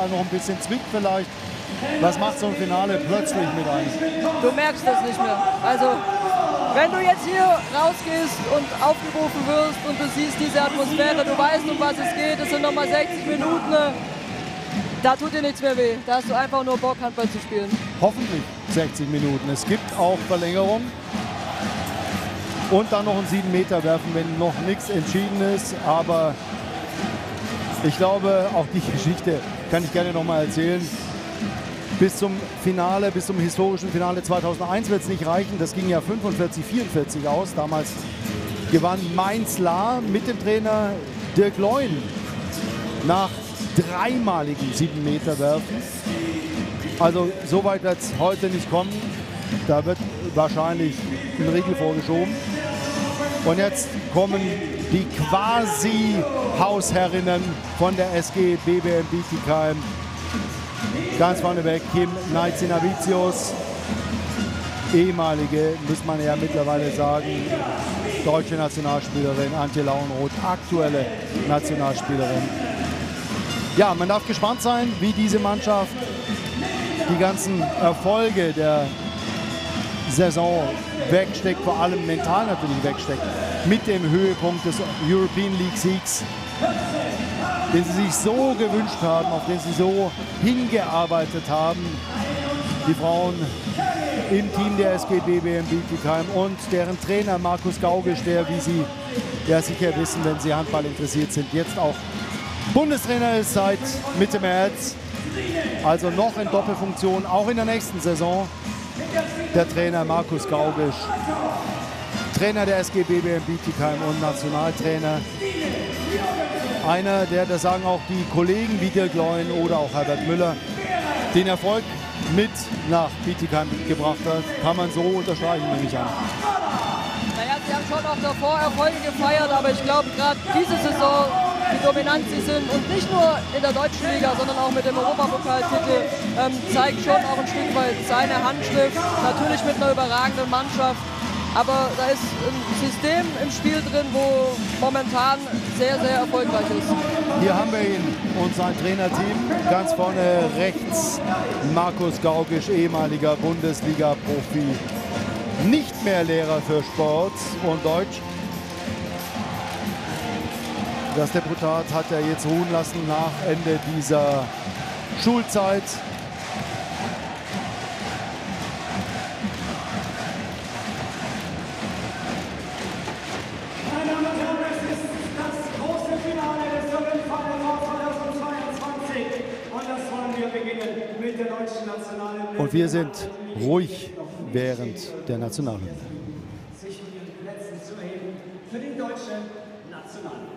mental noch ein bisschen zwickt vielleicht. Was macht so ein Finale plötzlich mit einem? Du merkst das nicht mehr. Also, wenn du jetzt hier rausgehst und aufgerufen wirst und du siehst diese Atmosphäre, du weißt, um was es geht, es sind nochmal 60 Minuten, da tut dir nichts mehr weh. Da hast du einfach nur Bock, Handball zu spielen. Hoffentlich 60 Minuten. Es gibt auch Verlängerung. Und dann noch ein 7 Meter werfen, wenn noch nichts entschieden ist. Aber ich glaube, auch die Geschichte kann ich gerne noch mal erzählen. Bis zum Finale, bis zum historischen Finale 2001 wird es nicht reichen. Das ging ja 45-44 aus. Damals gewann Mainz-Lahr mit dem Trainer Dirk Leun nach dreimaligen 7 Meter werfen. Also so weit wird es heute nicht kommen. Da wird wahrscheinlich ein Riegel vorgeschoben. Und jetzt kommen die quasi-Hausherrinnen von der SG BBM Bietigheim. Ganz vorneweg Kim Naizinavicius, ehemalige, muss man ja mittlerweile sagen, deutsche Nationalspielerin, Antje Lauenroth, aktuelle Nationalspielerin. Ja, man darf gespannt sein, wie diese Mannschaft die ganzen Erfolge der Saison wegsteckt, vor allem mental natürlich wegsteckt, mit dem Höhepunkt des European League Siegs, den sie sich so gewünscht haben, auf den sie so hingearbeitet haben, die Frauen im Team der SG BBM Bietigheim und deren Trainer Markus Gaugisch, der, wie Sie ja sicher wissen, wenn Sie Handball interessiert sind, jetzt auch Bundestrainer ist seit Mitte März, also noch in Doppelfunktion, auch in der nächsten Saison. Der Trainer Markus Gaugisch, Trainer der SG BBM Bietigheim und Nationaltrainer. Einer, der, das sagen auch die Kollegen wie Dirk Leun oder auch Herbert Müller, den Erfolg mit nach Bietigheim gebracht hat, kann man so unterstreichen, nehme ich an. Naja, sie haben schon auch davor Erfolge gefeiert, aber ich glaube gerade diese Saison, wie dominant sie sind und nicht nur in der deutschen Liga, sondern auch mit dem Europapokaltitel, zeigt schon auch ein Stück weit seine Handschrift, natürlich mit einer überragenden Mannschaft. Aber da ist ein System im Spiel drin, wo momentan sehr, sehr erfolgreich ist. Hier haben wir ihn und sein Trainerteam. Ganz vorne rechts Markus Gaugisch, ehemaliger Bundesliga-Profi. Nicht mehr Lehrer für Sport und Deutsch. Das Deputat hat er jetzt ruhen lassen nach Ende dieser Schulzeit. Und wir sind ruhig während der Nationalhymne. Sich mit ihren Plätzen zu erheben für die deutsche Nationalhymne.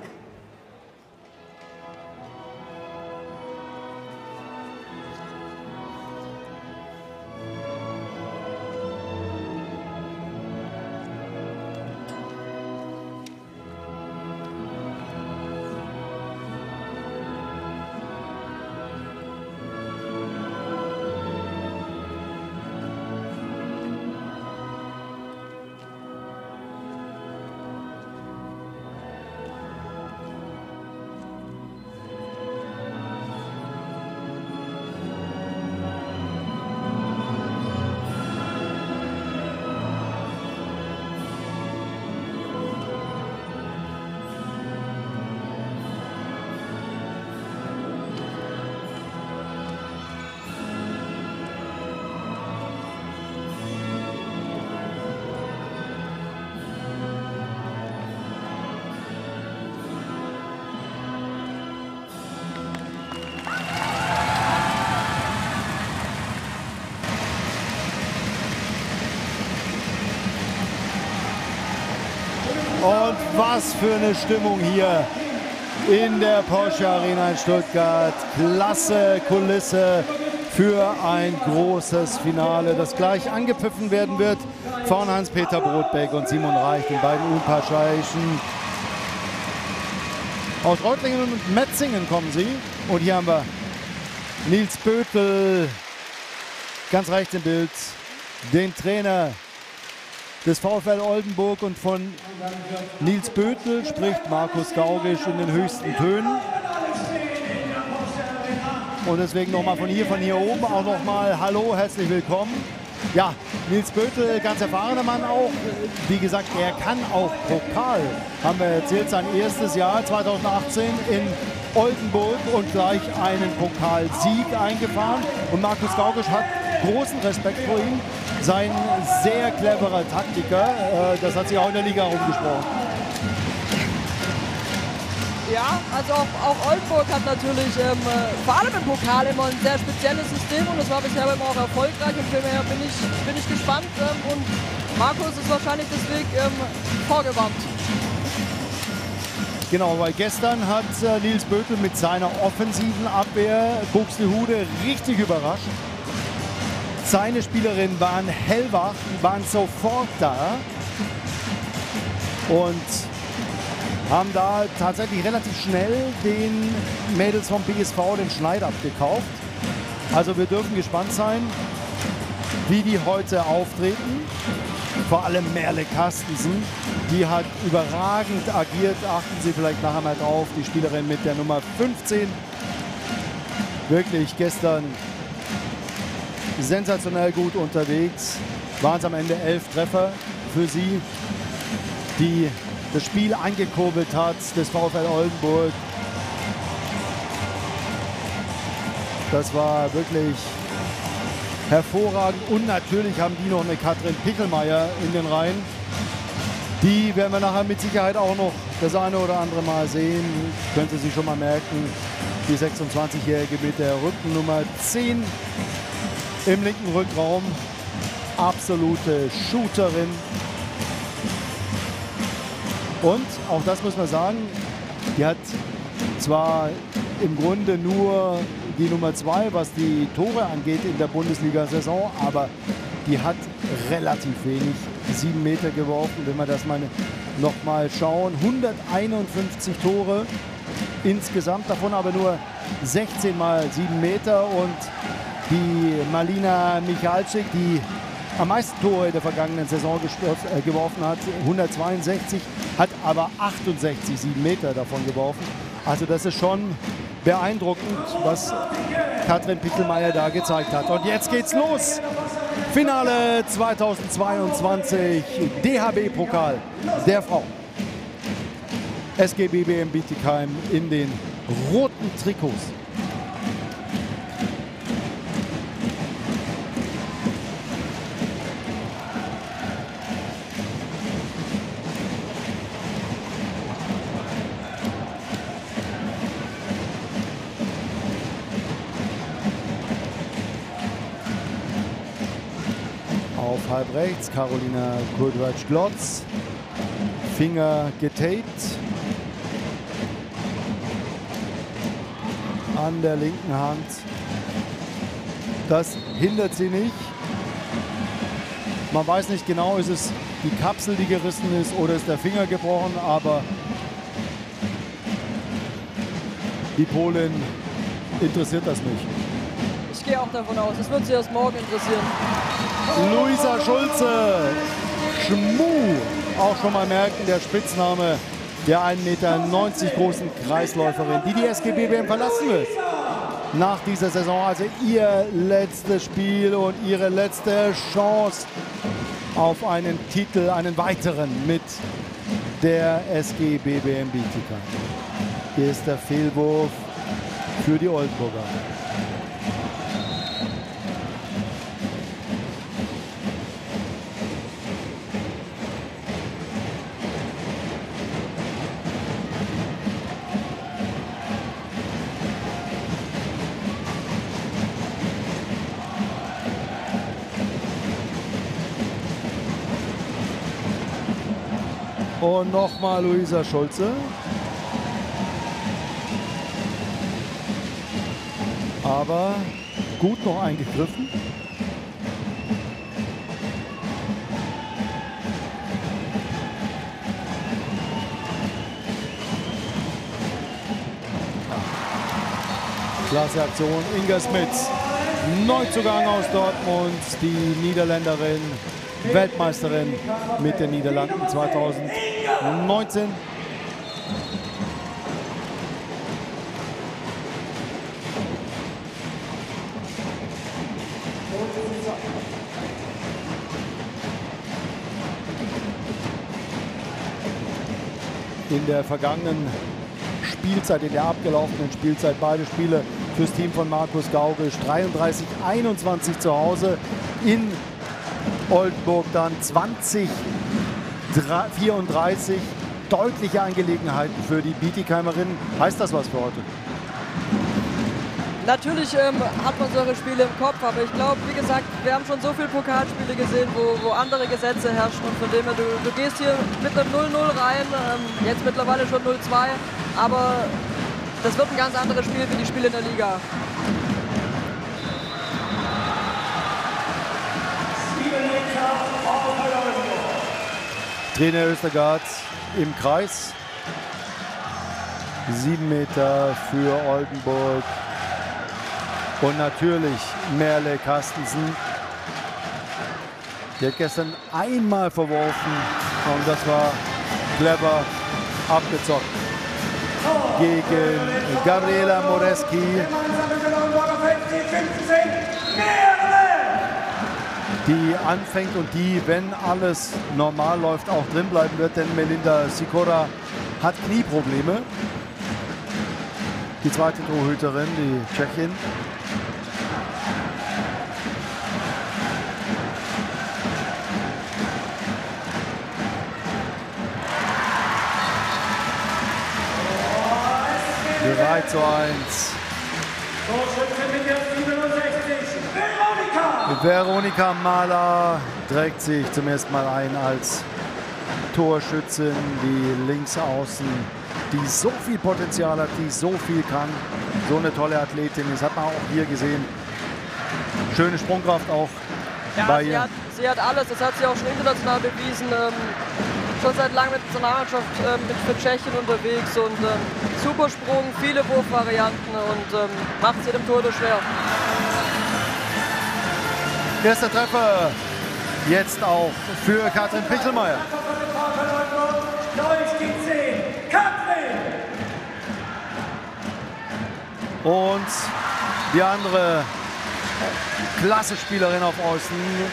Und was für eine Stimmung hier in der Porsche Arena in Stuttgart. Klasse Kulisse für ein großes Finale, das gleich angepfiffen werden wird von Hans-Peter Brodbeck und Simon Reich, den beiden Unparteiischen. Aus Reutlingen und Metzingen kommen sie. Und hier haben wir Nils Bötel, ganz rechts im Bild, den Trainer des VfL Oldenburg, und von Nils Bötel spricht Markus Gaugisch in den höchsten Tönen. Und deswegen nochmal von hier oben auch nochmal Hallo, herzlich willkommen. Ja, Nils Bötel, ganz erfahrener Mann auch. Wie gesagt, er kann auch Pokal. Haben wir erzählt, sein erstes Jahr 2018 in Oldenburg und gleich einen Pokalsieg eingefahren. Und Markus Gaugisch hat großen Respekt vor ihm. Sein sehr cleverer Taktiker, das hat sich auch in der Liga rumgesprochen. Ja, also auch Oldenburg hat natürlich vor allem im Pokal immer ein sehr spezielles System und das war bisher immer auch erfolgreich und von daher bin ich gespannt und Markus ist wahrscheinlich deswegen vorgewarnt. Genau, weil gestern hat Nils Bötel mit seiner offensiven Abwehr Buxtehude richtig überrascht. Seine Spielerinnen waren hellwach, waren sofort da und haben da tatsächlich relativ schnell den Mädels vom BSV den Schneid abgekauft. Also wir dürfen gespannt sein, wie die heute auftreten. Vor allem Merle Carstensen, die hat überragend agiert. Achten Sie vielleicht nachher mal drauf, die Spielerin mit der Nummer 15. Wirklich gestern sensationell gut unterwegs. Waren es am Ende 11 Treffer für sie, die das Spiel angekurbelt hat, des VfL Oldenburg. Das war wirklich hervorragend. Und natürlich haben die noch eine Katrin Pickelmeier in den Reihen. Die werden wir nachher mit Sicherheit auch noch das eine oder andere Mal sehen. Könnt ihr sich schon mal merken. Die 26-Jährige mit der Rückennummer 10 im linken Rückraum. Absolute Shooterin. Und auch das muss man sagen, die hat zwar im Grunde nur die Nummer 2, was die Tore angeht in der Bundesliga-Saison, aber die hat relativ wenig 7 Meter geworfen. Wenn wir das mal noch mal schauen, 151 Tore insgesamt, davon aber nur 16 mal 7 Meter. Und die Malina Michalczyk, die am meisten Tore in der vergangenen Saison geworfen hat, 162, hat aber 68 7 Meter davon geworfen. Also das ist schon beeindruckend, was Katrin Pickelmeier da gezeigt hat. Und jetzt geht's los. Finale 2022 DHB-Pokal der Frau. SG BBM Bietigheim in den roten Trikots. Auf halb rechts Carolina Kudratsch-Glotz, Finger getaped. An der linken Hand. Das hindert sie nicht. Man weiß nicht genau, ist es die Kapsel, die gerissen ist, oder ist der Finger gebrochen, aber die Polin interessiert das nicht. Ich gehe auch davon aus, es wird sie erst morgen interessieren. Luisa Schulze, Schmu, auch schon mal merken, der Spitzname der 1,90 Meter großen Kreisläuferin, die SG BBM verlassen wird. Nach dieser Saison, also ihr letztes Spiel und ihre letzte Chance auf einen Titel, einen weiteren mit der SG BBM Bietigheim. Hier ist der Fehlwurf für die Oldenburger. Und nochmal Luisa Schulze. Aber gut noch eingegriffen. Klasse Aktion. Inga Smits, Neuzugang aus Dortmund, die Niederländerin, Weltmeisterin mit den Niederlanden 2019. In der vergangenen Spielzeit, in der abgelaufenen Spielzeit, beide Spiele fürs Team von Markus Gaugisch. 33-21 zu Hause, in Oldenburg dann 20-34. Deutliche Angelegenheiten für die Bietigheimerin. Heißt das was für heute? Natürlich hat man solche Spiele im Kopf, aber ich glaube, wie gesagt, wir haben schon so viele Pokalspiele gesehen, wo andere Gesetze herrschen und von dem her, du gehst hier mit einem 0-0 rein, jetzt mittlerweile schon 0-2, aber das wird ein ganz anderes Spiel wie die Spiele in der Liga. Trainer Östergaard im Kreis. 7 Meter für Oldenburg. Und natürlich Merle Carstensen. Die hat gestern einmal verworfen und das war clever abgezockt. Gegen Gabriela Moreski. Die anfängt und die, wenn alles normal läuft, auch drin bleiben wird, denn Melinda Sikora hat Knieprobleme. Die zweite Torhüterin, die Tschechin. Drei zu 1. Veronika Mahler trägt sich zum ersten Mal ein als Torschützin, die Linksaußen, die so viel Potenzial hat, die so viel kann. So eine tolle Athletin, das hat man auch hier gesehen. Schöne Sprungkraft auch bei ihr. Sie hat alles, das hat sie auch schon international bewiesen. Schon seit langem mit der Nationalmannschaft für Tschechien unterwegs und super Sprung, viele Wurfvarianten und macht sie dem Tor schwer. Erster Treffer jetzt auch für Katrin Pichelmeier. Und die andere Klasse-Spielerin auf Außen.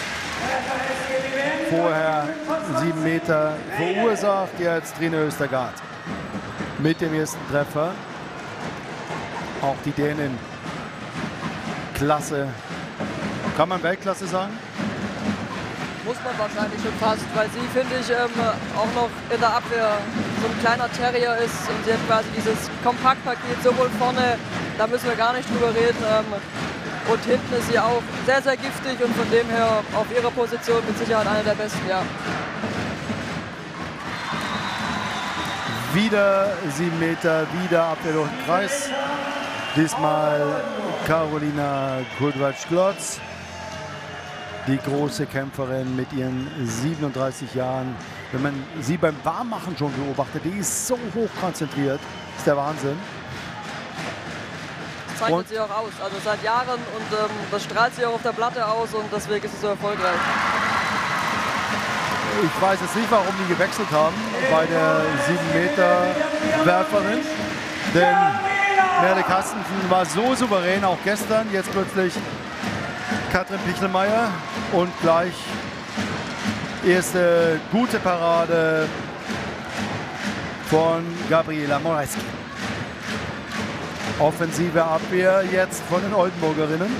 Vorher 7 Meter verursacht, jetzt Trine Östergaard mit dem ersten Treffer. Auch die Dänin, klasse. Kann man Weltklasse sagen? Muss man wahrscheinlich schon fast, weil sie, finde ich, auch noch in der Abwehr so ein kleiner Terrier ist und sie hat quasi dieses Kompaktpaket sowohl vorne, da müssen wir gar nicht drüber reden, und hinten ist sie auch sehr, sehr giftig und von dem her auf ihrer Position mit Sicherheit eine der besten, ja. Wieder 7 Meter, wieder Abwehr durch den Kreis. Diesmal Karolina Kudratsch-Glotz, die große Kämpferin mit ihren 37 Jahren. Wenn man sie beim Warmmachen schon beobachtet, die ist so hoch konzentriert, ist der Wahnsinn. Das zeichnet sie auch aus, also seit Jahren und das strahlt sie auch auf der Platte aus und deswegen ist sie so erfolgreich. Ich weiß jetzt nicht, warum die gewechselt haben bei der 7-Meter-Werferin, denn Merle Carstensen war so souverän, auch gestern, jetzt plötzlich Katrin Pichelmeier und gleich erste gute Parade von Gabriela Moreski. Offensive Abwehr jetzt von den Oldenburgerinnen.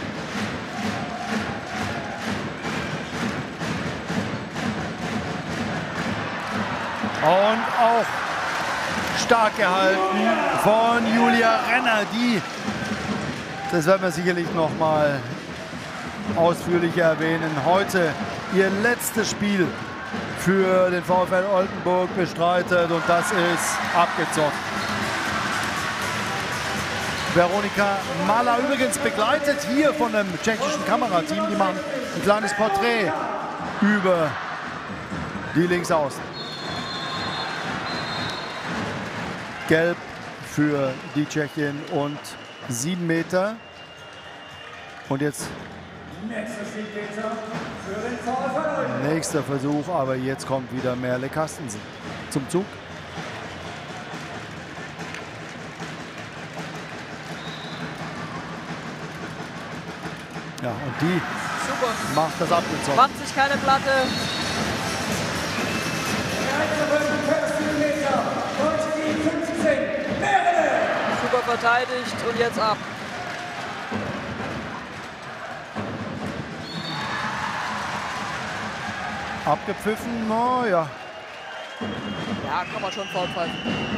Und auch stark gehalten von Julia Renner, die, das werden wir sicherlich noch mal ausführlicher erwähnen, heute ihr letztes Spiel für den VfL Oldenburg bestreitet und das ist abgezockt. Veronika Mahler übrigens begleitet hier von dem tschechischen Kamerateam, die machen ein kleines Porträt über die Linksaußen. Gelb für die Tschechin und 7 Meter. Und jetzt nächster Versuch, aber jetzt kommt wieder Merle Carstensen zum Zug. Ja, und die super. Macht das abgezockt. Macht sich keine Platte. Super verteidigt und jetzt ab. Abgepfiffen, oh, ja. Ja, kann man schon faul pfeifen.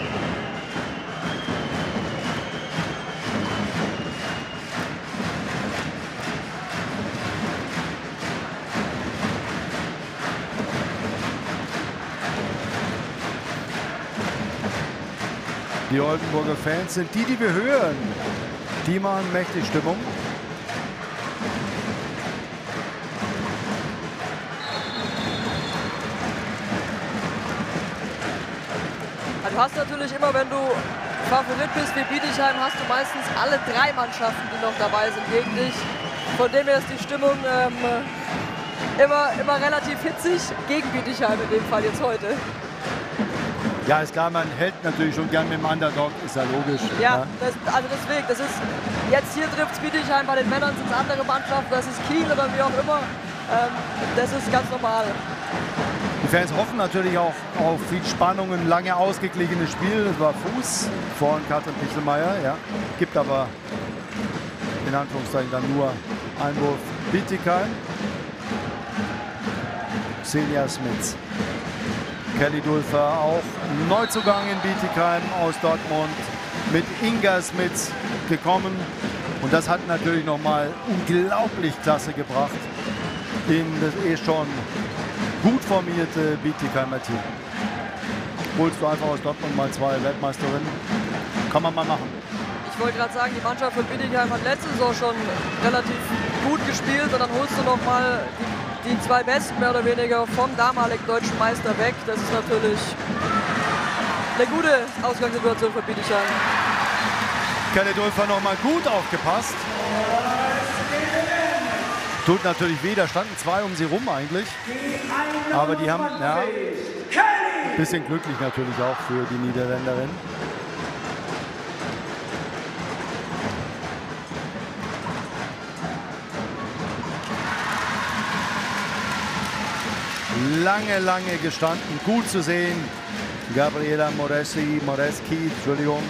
Die Oldenburger Fans sind die wir hören. Die machen mächtig Stimmung. Du hast natürlich immer, wenn du Favorit bist wie Bietigheim, hast du meistens alle 3 Mannschaften, die noch dabei sind, gegen dich. Von dem her ist die Stimmung immer relativ hitzig gegen Bietigheim in dem Fall jetzt heute. Ja, ist klar, man hält natürlich schon gern mit dem Underdog, ist ja logisch. Ja, also deswegen, das ist, jetzt hier trifft es Bietigheim, bei den Männern sind es andere Mannschaften, das ist Kiel oder wie auch immer. Das ist ganz normal. Die Fans hoffen natürlich auch auf viel Spannung, ein lange ausgeglichenes Spiel. Das war Fuß von Katrin Pichelmeier, ja. Gibt aber in Anführungszeichen dann nur Einwurf Bietigheim. Xenia Smits. Kelly Dulfer auch Neuzugang in Bietigheim aus Dortmund mit Inga Smits gekommen. Und das hat natürlich nochmal unglaublich Klasse gebracht in das schon gut formierte Bietigheimer Team. Holst du einfach aus Dortmund mal 2 Weltmeisterinnen. Kann man mal machen. Ich wollte gerade sagen, die Mannschaft von Bietigheim hat letzte Saison schon relativ gut gespielt und dann holst du noch mal die 2 Besten mehr oder weniger vom damaligen deutschen Meister weg. Das ist natürlich eine gute Ausgangssituation für Bietigheim. Kelly Dulfer noch mal gut aufgepasst. Tut natürlich weh, da standen 2 um sie rum eigentlich. Aber die haben, ja, ein bisschen glücklich natürlich auch für die Niederländerin. Lange gestanden, gut zu sehen. Gabriela Moreski, Entschuldigung.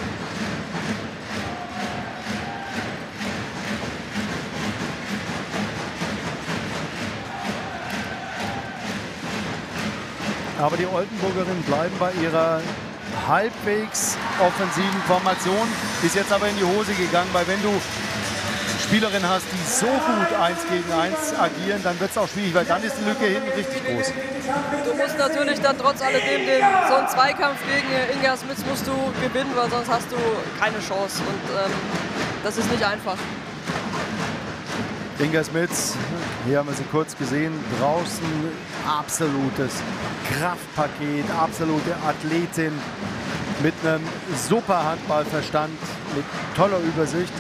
Aber die Oldenburgerinnen bleiben bei ihrer halbwegs offensiven Formation. Ist jetzt aber in die Hose gegangen, weil wenn du Spielerinnen hast, die so gut 1 gegen 1 agieren, dann wird es auch schwierig, weil dann ist die Lücke hinten richtig groß. Du musst natürlich dann trotz alledem so einen Zweikampf gegen Inga Smits musst du gewinnen, weil sonst hast du keine Chance und das ist nicht einfach. Inga Smits, hier haben wir sie kurz gesehen, draußen absolutes Kraftpaket, absolute Athletin mit einem super Handballverstand, mit toller Übersicht.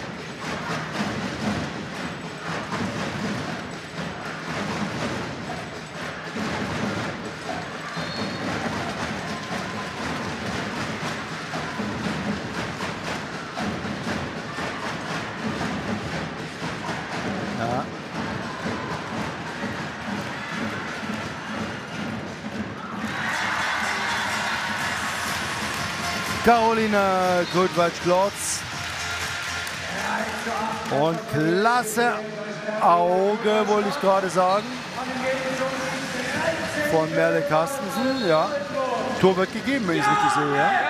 Karolina Grudwald-Klotz. Und klasse Auge, wollte ich gerade sagen, von Merle Carstensen. Ja, Tor wird gegeben, wenn ich es richtig sehe. Ja?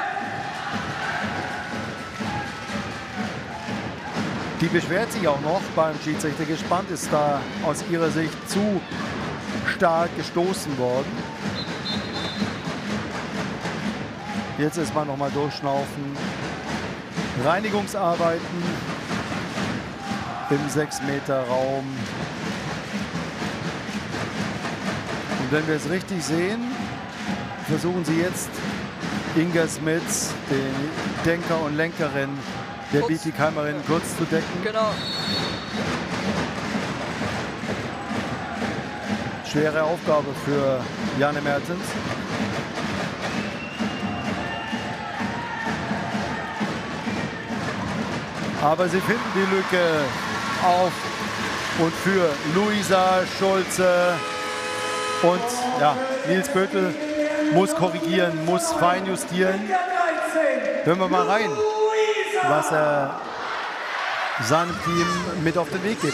Die beschwert sich auch noch beim Schiedsrichter. Gespannt, ist da aus ihrer Sicht zu stark gestoßen worden. Jetzt erstmal noch mal durchschnaufen. Reinigungsarbeiten im 6-Meter-Raum. Und wenn wir es richtig sehen, versuchen sie jetzt Inga Smits, den Denker und Lenkerin der Bietigheimerin, kurz zu decken. Genau. Schwere Aufgabe für Janne Mertens. Aber sie finden die Lücke auf Und für Luisa Schulze und ja, Nils Böttl muss korrigieren, muss feinjustieren. Hören wir mal rein, was er seinem Team mit auf den Weg gibt.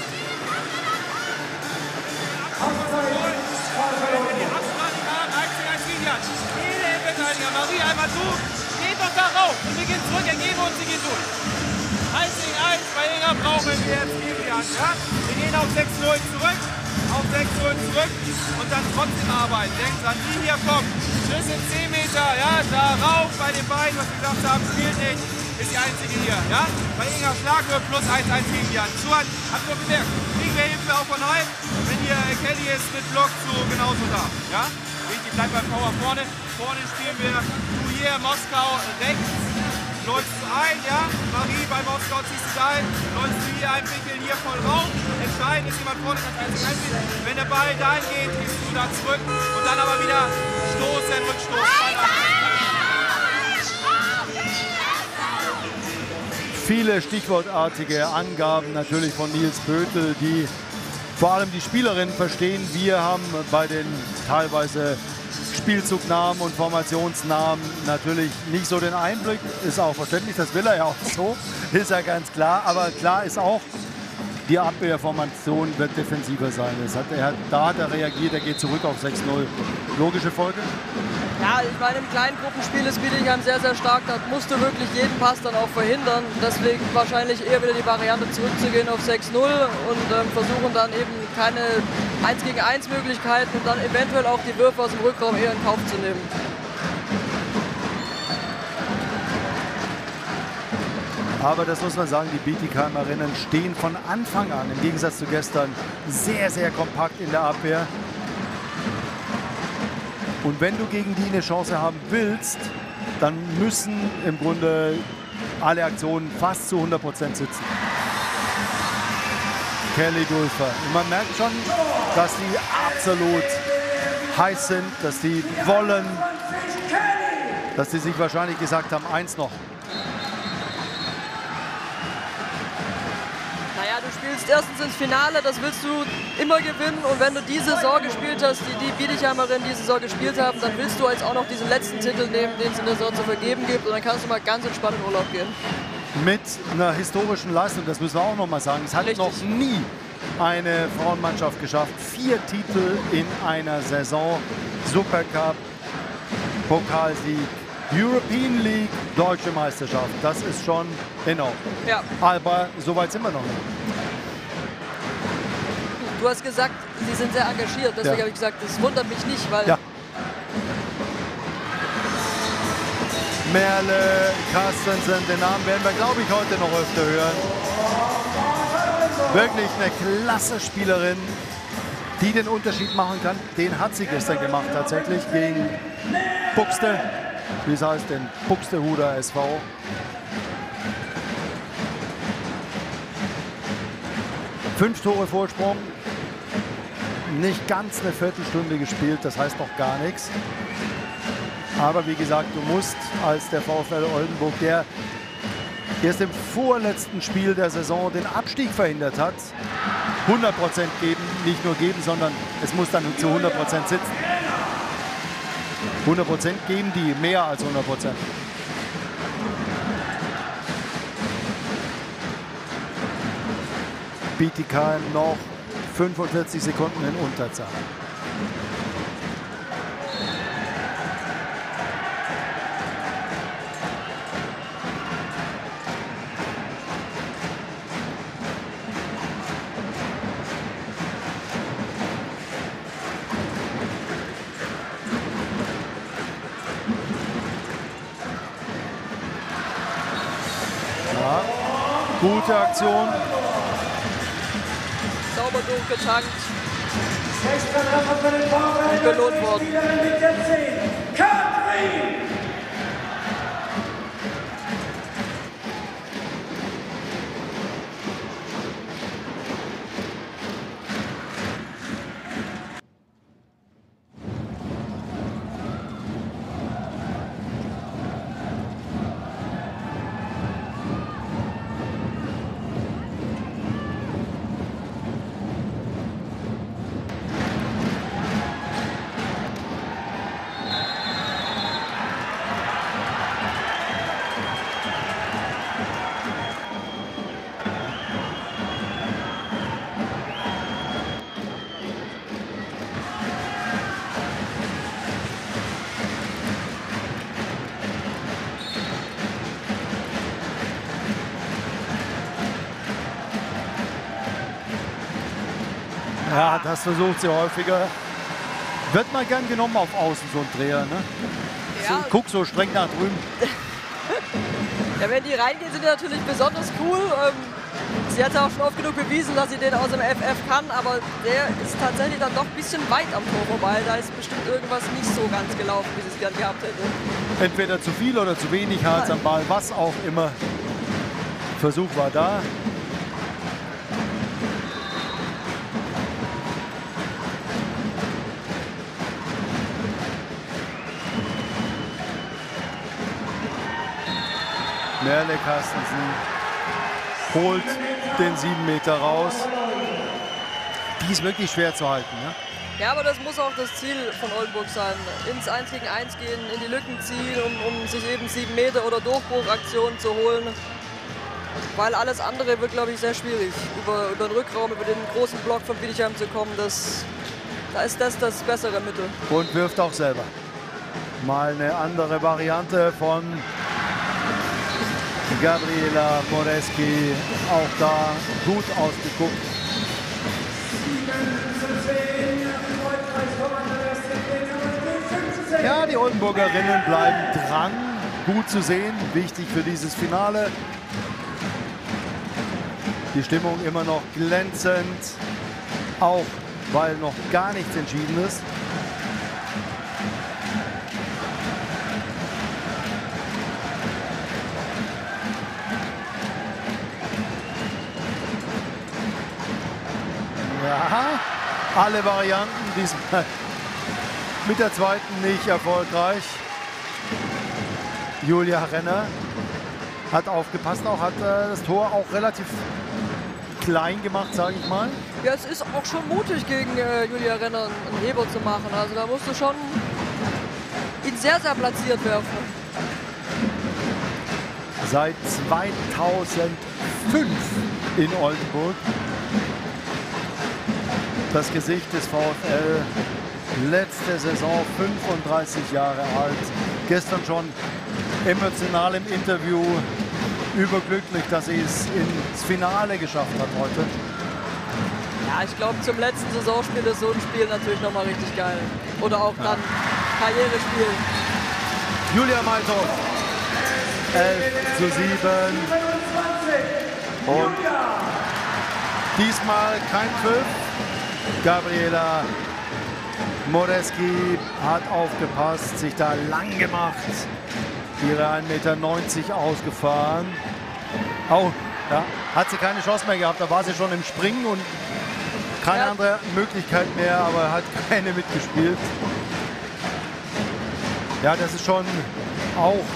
Marie, einmal zu, geht doch da rauf und wir gehen zurück, ergeben uns, sie gehen durch. 1 gegen 1, bei Inga brauchen wir jetzt Kilian, ja? Wir gehen auf 6-0 zurück, auf 6-0 zurück und dann trotzdem arbeiten. Denkt dran, die hier kommen, Schuss in 10 Meter, ja, da rauf bei den beiden, was wir gesagt haben, spielt nicht, ist die einzige hier, ja? Bei Inga Schlaghöhe plus 1-1 gegen Jan. Zuhand, habt ihr gemerkt, kriegen wir Hilfe auch von Heim, wenn hier Kelly ist mit Block zu genauso da, ja? Wichtig, bleibt beim Power vorne. Vorne spielen wir du hier, Moskau rechts. Läufst du ein, ja? Marie, bei Moskau ziehst du da ein. Läufst du hier ein, Winkel hier voll rauf. Entscheidend ist jemand vorne, das einzig einzig. Wenn der Ball dahin geht, gehst du da zurück. Und dann aber wieder stoßen, Rückstoß. Viele stichwortartige Angaben natürlich von Nils Böttl, die vor allem die Spielerinnen verstehen. Wir haben bei den teilweise Spielzugnamen und Formationsnamen natürlich nicht so den Einblick. Ist auch verständlich, das will er ja auch so, ist ja ganz klar. Aber klar ist auch, die Abwehrformation wird defensiver sein. Da hat er reagiert, er geht zurück auf 6-0. Logische Folge? Ja, ich meine, im kleinen Gruppenspiel ist Bietigheim sehr, sehr stark. Da musst du wirklich jeden Pass dann auch verhindern. Deswegen wahrscheinlich eher wieder die Variante zurückzugehen auf 6-0 und versuchen dann eben keine 1 gegen 1 Möglichkeiten und dann eventuell auch die Würfe aus dem Rückraum eher in Kauf zu nehmen. Aber das muss man sagen, die Bietigheimerinnen stehen von Anfang an, im Gegensatz zu gestern, sehr, sehr kompakt in der Abwehr. Und wenn du gegen die eine Chance haben willst, dann müssen im Grunde alle Aktionen fast zu 100% sitzen. Kelly Dulfer. Und man merkt schon, dass die absolut heiß sind, dass die wollen, dass sie sich wahrscheinlich gesagt haben, 1 noch. Naja, du spielst erstens ins Finale, das willst du immer gewinnen. Und wenn du die Saison gespielt hast, die Bietigheimerinnen die Saison gespielt haben, dann willst du jetzt auch noch diesen letzten Titel nehmen, den es in der Saison zu vergeben gibt. Und dann kannst du mal ganz entspannt in Urlaub gehen. Mit einer historischen Leistung, das müssen wir auch noch mal sagen. Es hat noch nie eine Frauenmannschaft geschafft. 4 Titel in einer Saison. Supercup, Pokalsieg, European League, Deutsche Meisterschaft. Das ist schon enorm. Ja. Aber so weit sind wir noch nicht. Du hast gesagt, sie sind sehr engagiert. Deswegen habe ich gesagt, das wundert mich nicht, weil... Ja. Merle Carstensen, den Namen werden wir, glaube ich, heute noch öfter hören. Wirklich eine klasse Spielerin, die den Unterschied machen kann. Den hat sie gestern gemacht, tatsächlich, gegen Buxte, wie es heißt, den Buxtehuder SV. Fünf Tore Vorsprung, nicht ganz eine Viertelstunde gespielt, das heißt noch gar nichts. Aber wie gesagt, du musst als der VfL Oldenburg, der erst im vorletzten Spiel der Saison den Abstieg verhindert hat, 100% geben, nicht nur geben, sondern es muss dann zu 100% sitzen. 100% geben die, mehr als 100%. Bietigheim noch 45 Sekunden in Unterzahl. Gute Aktion. Sauber durchgetankt. Und belohnt worden. Ja, das versucht sie häufiger. Wird mal gern genommen auf Außen, so ein Dreher. Ne? Ja. So, guck so streng nach drüben. Ja, wenn die reingehen, sind die natürlich besonders cool. Sie hat ja auch schon oft genug bewiesen, dass sie den aus dem FF kann, aber der ist tatsächlich dann doch ein bisschen weit am Tor vorbei. Da ist bestimmt irgendwas nicht so ganz gelaufen, wie sie es gern gehabt hätte. Entweder zu viel oder zu wenig Harz am Ball, was auch immer. Versuch war da. Merle Carstensen holt den 7 Meter raus. Die ist wirklich schwer zu halten. Ne? Ja, aber das muss auch das Ziel von Oldenburg sein. Ins 1 gegen 1 gehen, in die Lücken ziehen, um sich eben 7 Meter oder Durchbruchaktionen zu holen. Weil alles andere wird, glaube ich, sehr schwierig. Über den Rückraum, über den großen Block von Bietigheim zu kommen, da ist das bessere Mittel. Und wirft auch selber. Mal eine andere Variante von Gabriela Moreski, auch da gut ausgeguckt. Ja, die Oldenburgerinnen bleiben dran, gut zu sehen, wichtig für dieses Finale. Die Stimmung immer noch glänzend, auch weil noch gar nichts entschieden ist. Ja, alle Varianten diesmal mit der zweiten nicht erfolgreich. Julia Renner hat aufgepasst, auch hat das Tor auch relativ klein gemacht, sage ich mal. Ja, es ist auch schon mutig, gegen Julia Renner einen Heber zu machen. Also da musst du schon ihn sehr, sehr platziert werfen. Seit 2005 in Oldenburg. Das Gesicht des VfL, letzte Saison 35 Jahre alt. Gestern schon emotional im Interview, überglücklich, dass sie es ins Finale geschafft hat heute. Ja, ich glaube, zum letzten Saisonspiel ist so ein Spiel natürlich nochmal richtig geil. Oder auch dann Karrierespiel. Julia Malthoff, 11:7. Und diesmal kein Pfiff. Gabriela Moreski hat aufgepasst, sich da lang gemacht. Ihre 1,90 Meter ausgefahren. Oh, ja, hat sie keine Chance mehr gehabt. Da war sie schon im Springen und keine andere Möglichkeit mehr, aber hat keine mitgespielt. Ja, das ist schon auch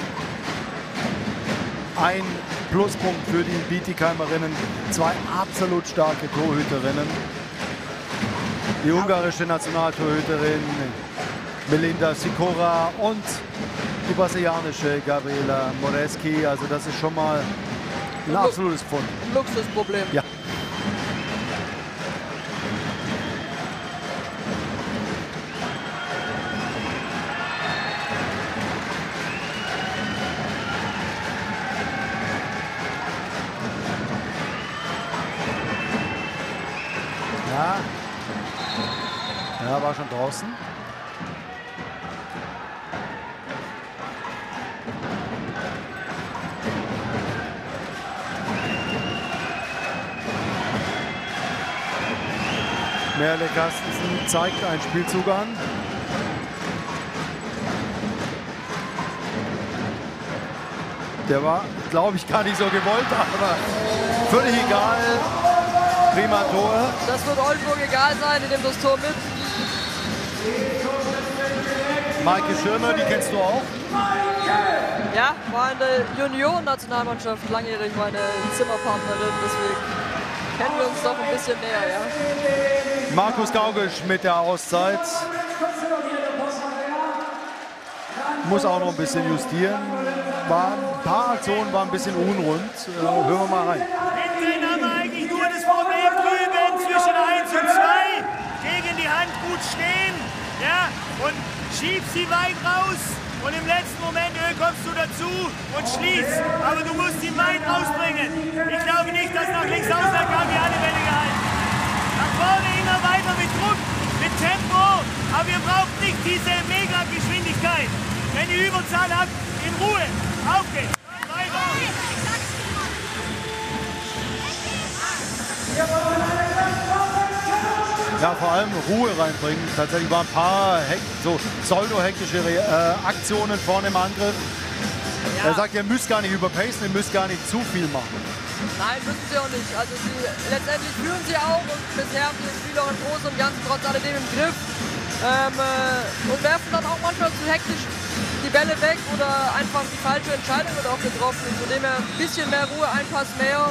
ein Pluspunkt für die Bietigheimerinnen. Zwei absolut starke Torhüterinnen. Die ungarische Nationaltorhüterin Melinda Sikora und die brasilianische Gabriela Moreski. Also das ist schon mal ein absolutes Pfund. Luxusproblem. Ja. Ja, war schon draußen. Merle Carstensen zeigt einen Spielzug an. Der war, glaube ich, gar nicht so gewollt, aber völlig egal. Prima Tor. Das wird Oldenburg egal sein, die nimmt das Tor mit. Maike Schirmer, die kennst du auch? Ja, war in der Junioren-Nationalmannschaft langjährig meine Zimmerpartnerin, deswegen kennen wir uns doch ein bisschen näher, ja. Markus Gaugisch mit der Auszeit. Muss auch noch ein bisschen justieren. Ein paar Aktionen waren ein bisschen unrund. Hören wir mal rein. Hinten haben wir eigentlich nur das Problem drüben zwischen 1 und 2. Gegen die Hand gut stehen. Ja, und schieb sie weit raus. Und im letzten Moment kommst du dazu und schließt. Aber du musst sie weit rausbringen. Ich glaube nicht, dass nach links außen kann wie alle Bälle gehalten. Nach vorne immer weiter ja, vor allem Ruhe reinbringen. Tatsächlich waren ein paar so pseudo-hektische Aktionen vorne im Angriff. Ja. Er sagt, ihr müsst gar nicht überpacen, ihr müsst gar nicht zu viel machen. Nein, müssen sie auch nicht. Also letztendlich führen sie auch und bisher haben die das Spiel auch im Großen und Ganzen trotz alledem im Griff. Und werfen dann auch manchmal zu hektisch die Bälle weg oder einfach die falsche Entscheidung wird auch getroffen. Von dem her ein bisschen mehr Ruhe, ein Pass mehr.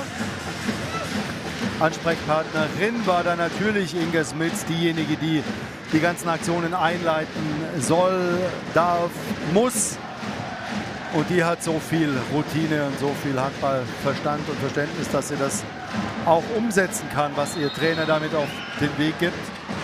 Ansprechpartnerin war da natürlich Inga Smits, diejenige, die die ganzen Aktionen einleiten soll, darf, muss. Und die hat so viel Routine und so viel Handballverstand und Verständnis, dass sie das auch umsetzen kann, was ihr Trainer damit auf den Weg gibt.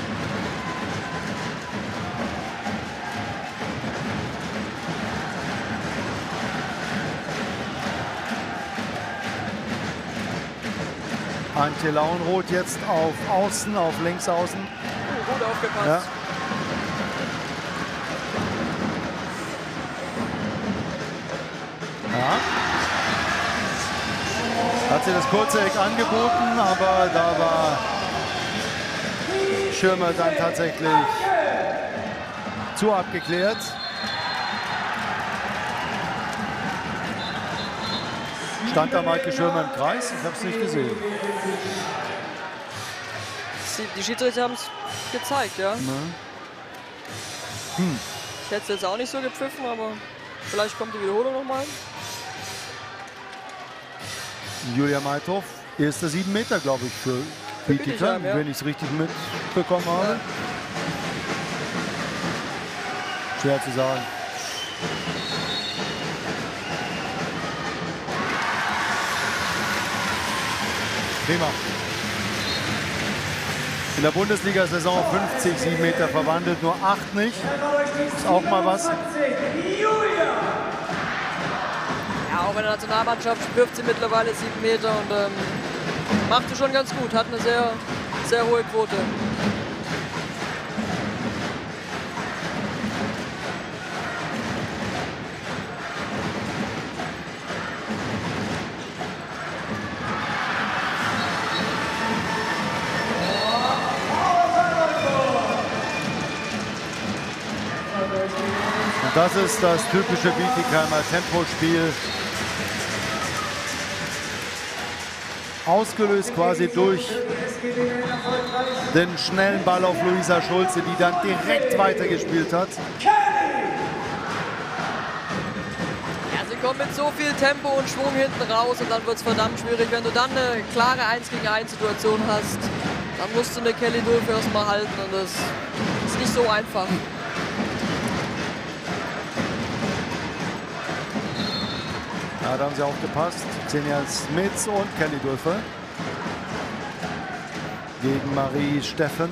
Antje Lauenroth jetzt auf Außen, auf Linksaußen. Gut aufgepasst. Ja. Ja. Hat sie das kurze Eck angeboten, aber da war Schirmer dann tatsächlich zu abgeklärt. Stand da Maike Schirmer im Kreis? Ich habe es nicht gesehen. Die Schiedsrichter haben es gezeigt, ja. Ich hätte es jetzt auch nicht so gepfiffen, aber vielleicht kommt die Wiederholung nochmal. Julia Meithoff, erster 7 Meter, glaube ich, für Bietigheim, ja. wenn ich es richtig mitbekommen habe. Ja. Schwer zu sagen. Prima. In der Bundesliga-Saison 50 7 Meter verwandelt, nur 8 nicht. Ist auch mal was. Ja, auch in der Nationalmannschaft wirft sie mittlerweile 7 Meter und macht sie schon ganz gut. Hat eine sehr, sehr hohe Quote. Das ist das typische Bietigheimer Tempospiel. Ausgelöst quasi durch den schnellen Ball auf Luisa Schulze, die dann direkt weitergespielt hat. Ja, sie kommt mit so viel Tempo und Schwung hinten raus und dann wird es verdammt schwierig. Wenn du dann eine klare 1 gegen 1 Situation hast, dann musst du eine Kelly Dulfe erstmal halten und das ist nicht so einfach. Ja, da haben sie aufgepasst. Xenia Smits und Kelly Dulfe gegen Marie Steffen.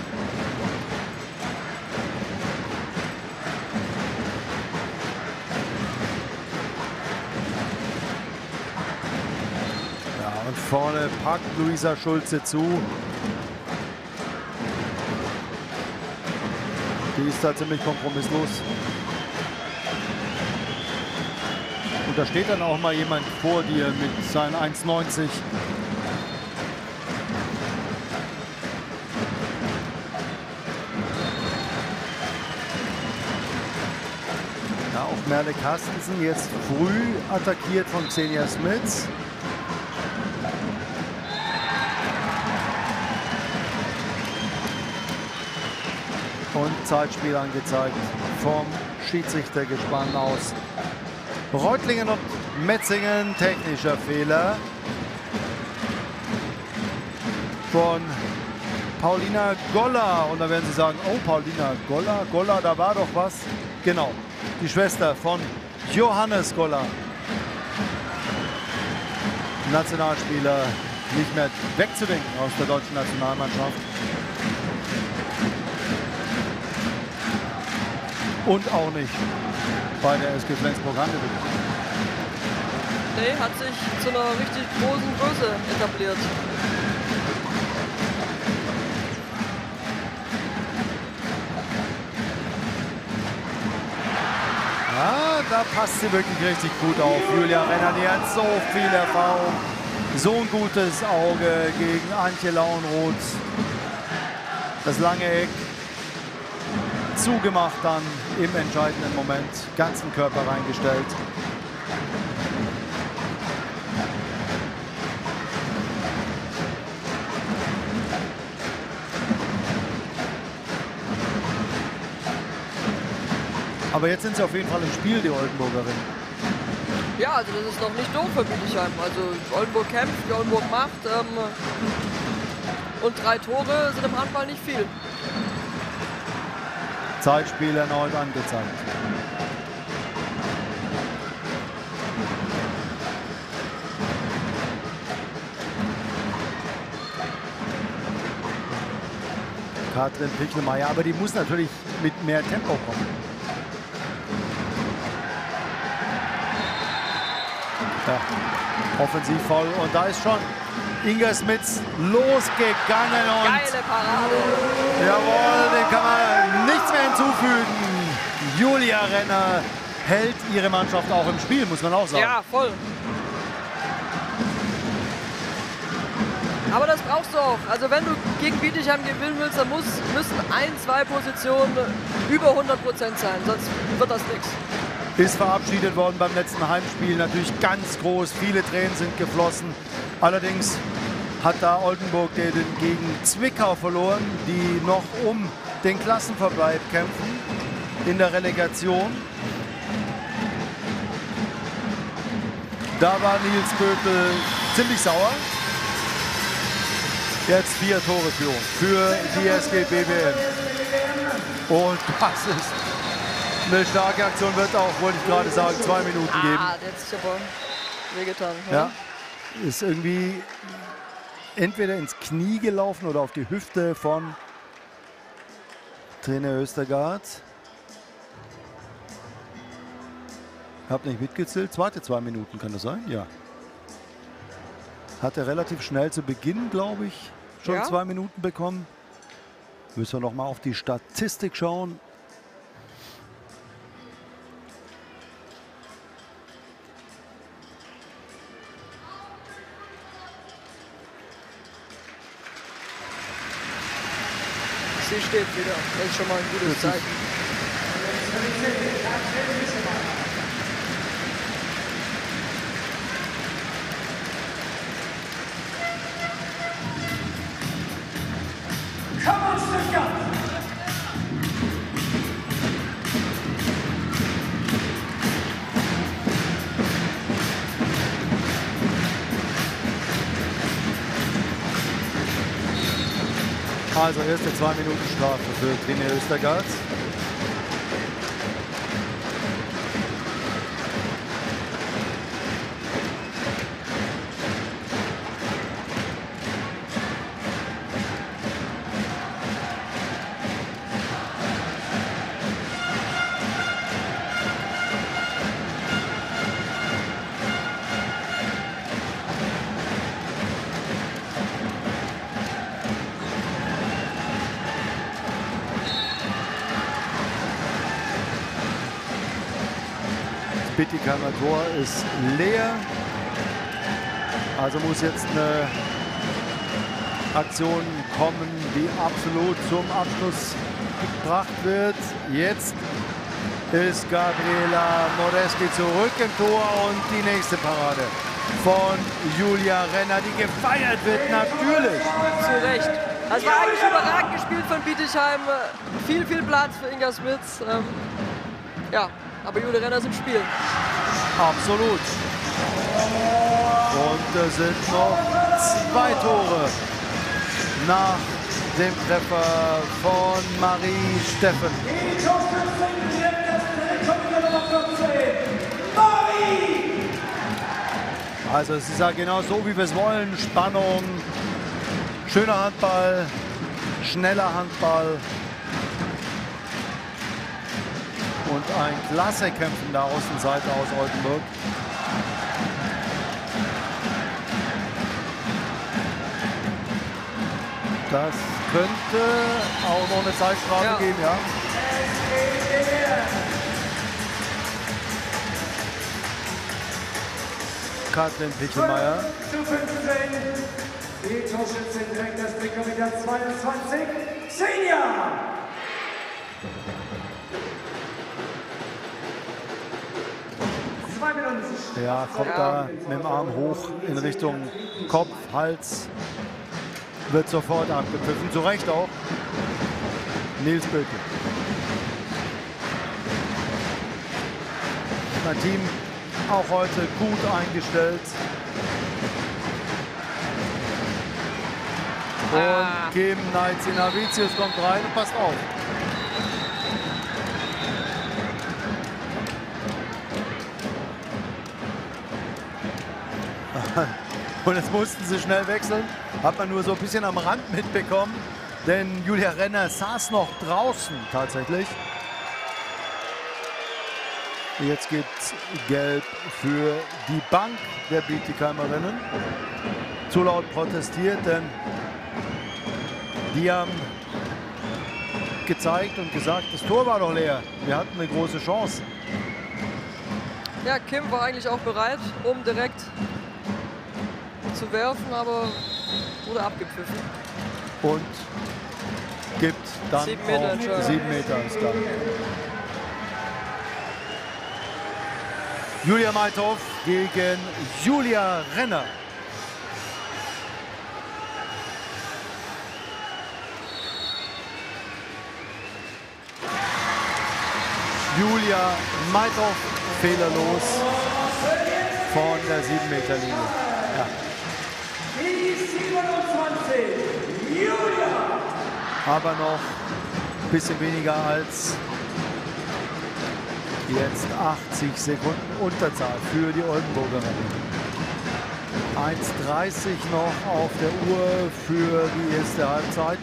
Ja, und vorne packt Luisa Schulze zu. Die ist da ziemlich kompromisslos. Und da steht dann auch mal jemand vor dir mit seinen 1,90. Ja, auch Merle Carstensen jetzt früh attackiert von Xenia Smits. Und Zeitspiel angezeigt vom Schiedsrichtergespann aus Reutlingen und Metzingen. Technischer Fehler von Paulina Goller. Und da werden Sie sagen, oh, Paulina Goller, da war doch was. Genau, die Schwester von Johannes Goller. Nationalspieler, nicht mehr wegzudenken aus der deutschen Nationalmannschaft. Und auch nicht bei der SG Flensburg-Handewitt. Nee, hat sich zu einer richtig großen Größe etabliert. Ja, da passt sie wirklich richtig gut auf. Julia Renner, die hat so viel Erfahrung, so ein gutes Auge gegen Antje Lauenroth. das lange Eck zugemacht dann im entscheidenden Moment, ganzen Körper reingestellt. Aber jetzt sind sie auf jeden Fall im Spiel, die Oldenburgerinnen. Ja, also das ist noch nicht doof für Bietigheim. Also Oldenburg kämpft, Oldenburg macht. Und 3 Tore sind im Handball nicht viel. Zeitspiel erneut angezeigt. Katrin Pichelmeier, aber die muss natürlich mit mehr Tempo kommen. Ja, Offensivfoul und da ist schon Inga Smits losgegangen und Geile Parade. jawohl, dem kann man nichts mehr hinzufügen. Julia Renner hält ihre Mannschaft auch im Spiel, muss man auch sagen. Ja, voll. Aber das brauchst du auch. Also wenn du gegen Bietigheim gewinnen willst, dann müssen 1-2 Positionen über 100% sein, sonst wird das nichts. Ist verabschiedet worden beim letzten Heimspiel, natürlich ganz groß, viele Tränen sind geflossen. Allerdings hat da Oldenburg gegen Zwickau verloren, die noch um den Klassenverbleib kämpfen in der Relegation. Da war Nils Böpel ziemlich sauer. Jetzt 4 Tore Führung für die SG BBM. Und das ist eine starke Aktion, wird auch, wollte ich gerade sagen, 2 Minuten geben. Ah, der hat sich aber wehgetan. Ja, ist irgendwie entweder ins Knie gelaufen oder auf die Hüfte von Trainer Östergaard. Hab nicht mitgezählt. Zweite 2 Minuten, kann das sein? Ja. Hat er relativ schnell zu Beginn, glaube ich, schon Ja. 2 Minuten bekommen. Müssen wir noch mal auf die Statistik schauen. Sie steht wieder. Das ist schon mal ein gutes Zeichen. Come on, Stuttgart! Also erste 2 Minuten Strafe für Trainer Östergaard. Bietigheimer Tor ist leer. Also muss jetzt eine Aktion kommen, die absolut zum Abschluss gebracht wird. Jetzt ist Gabriela Moreski zurück im Tor und die nächste Parade von Julia Renner, die gefeiert wird, natürlich. Zu Recht. Das war eigentlich überragend gespielt von Bietigheim. Viel Platz für Inga Smits. Ja, aber Julia Renner ist im Spiel. Absolut. Und es sind noch 2 Tore nach dem Treffer von Marie Steffen. Die Torschützin direkt das Nummer 14. Marie! Also es ist ja genau so, wie wir es wollen. Spannung, schöner Handball, schneller Handball. Und ein klasse Kämpfen der Außenseite aus Oldenburg. Das könnte auch noch eine Zeitstrafe Ja. geben, ja. Katrin Pichelmeier. Zu 15. Die Torschützin trägt das Trikot mit der 22, Xenia. Ja, kommt da mit dem Arm hoch in Richtung Kopf, Hals. Wird sofort abgepfiffen. Zu Recht auch. Nils Böke. Mein Team auch heute gut eingestellt. Und Kim Naizinavicius kommt rein und passt auf. Und jetzt mussten sie schnell wechseln. Hat man nur so ein bisschen am Rand mitbekommen. Denn Julia Renner saß noch draußen tatsächlich. Jetzt gibt es Gelb für die Bank der Bietigheimerinnen. Zu laut protestiert, denn die haben gezeigt und gesagt, das Tor war doch leer. Wir hatten eine große Chance. Ja, Kim war eigentlich auch bereit, um direkt zu werfen, aber wurde abgepfiffen. Und gibt dann 7 Meter, auch 7 Meter, ist klar. Julia Meithoff gegen Julia Renner. Julia Meithoff fehlerlos von der 7-Meter-Linie. Ja. Die 27, Julia. Aber noch ein bisschen weniger als jetzt 80 Sekunden Unterzahl für die Oldenburgerinnen. 1:30 noch auf der Uhr für die erste Halbzeit.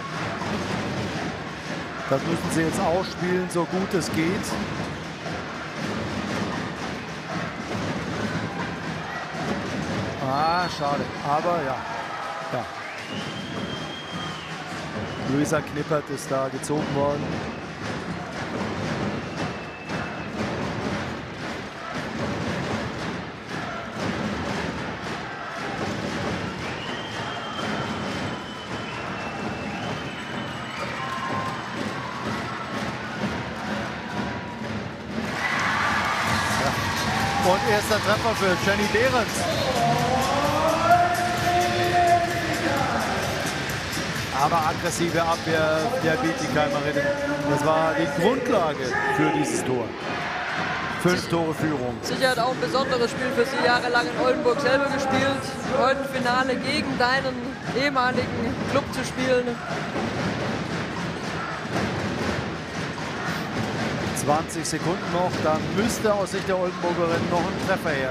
Das müssen sie jetzt ausspielen, so gut es geht. Ah, schade. Aber ja. Ja. Luisa Knippert ist da gezogen worden. Und erster Treffer für Jenny Behrens. Aber aggressive Abwehr der Bietigheimerinnen. Das war die Grundlage für dieses Tor. 5 Tore Führung. Sicher auch ein besonderes Spiel für sie, jahrelang in Oldenburg selber gespielt. Heute im Finale gegen deinen ehemaligen Club zu spielen. 20 Sekunden noch, dann müsste aus Sicht der Oldenburgerin noch ein Treffer her.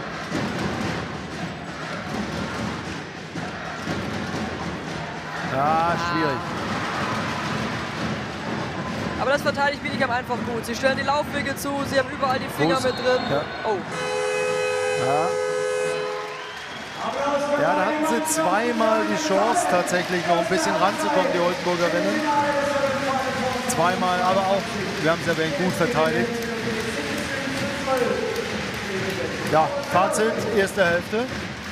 Ja, schwierig. Aber das verteidigt Bietigheim einfach gut. Sie stellen die Laufwege zu, sie haben überall die Finger mit drin. Ja. Oh. Ja. Ja, da hatten sie zweimal die Chance, tatsächlich noch ein bisschen ranzukommen, die Oldenburgerinnen. Zweimal, aber auch, wir haben es erwähnt, gut verteidigt. Ja, Fazit, erste Hälfte.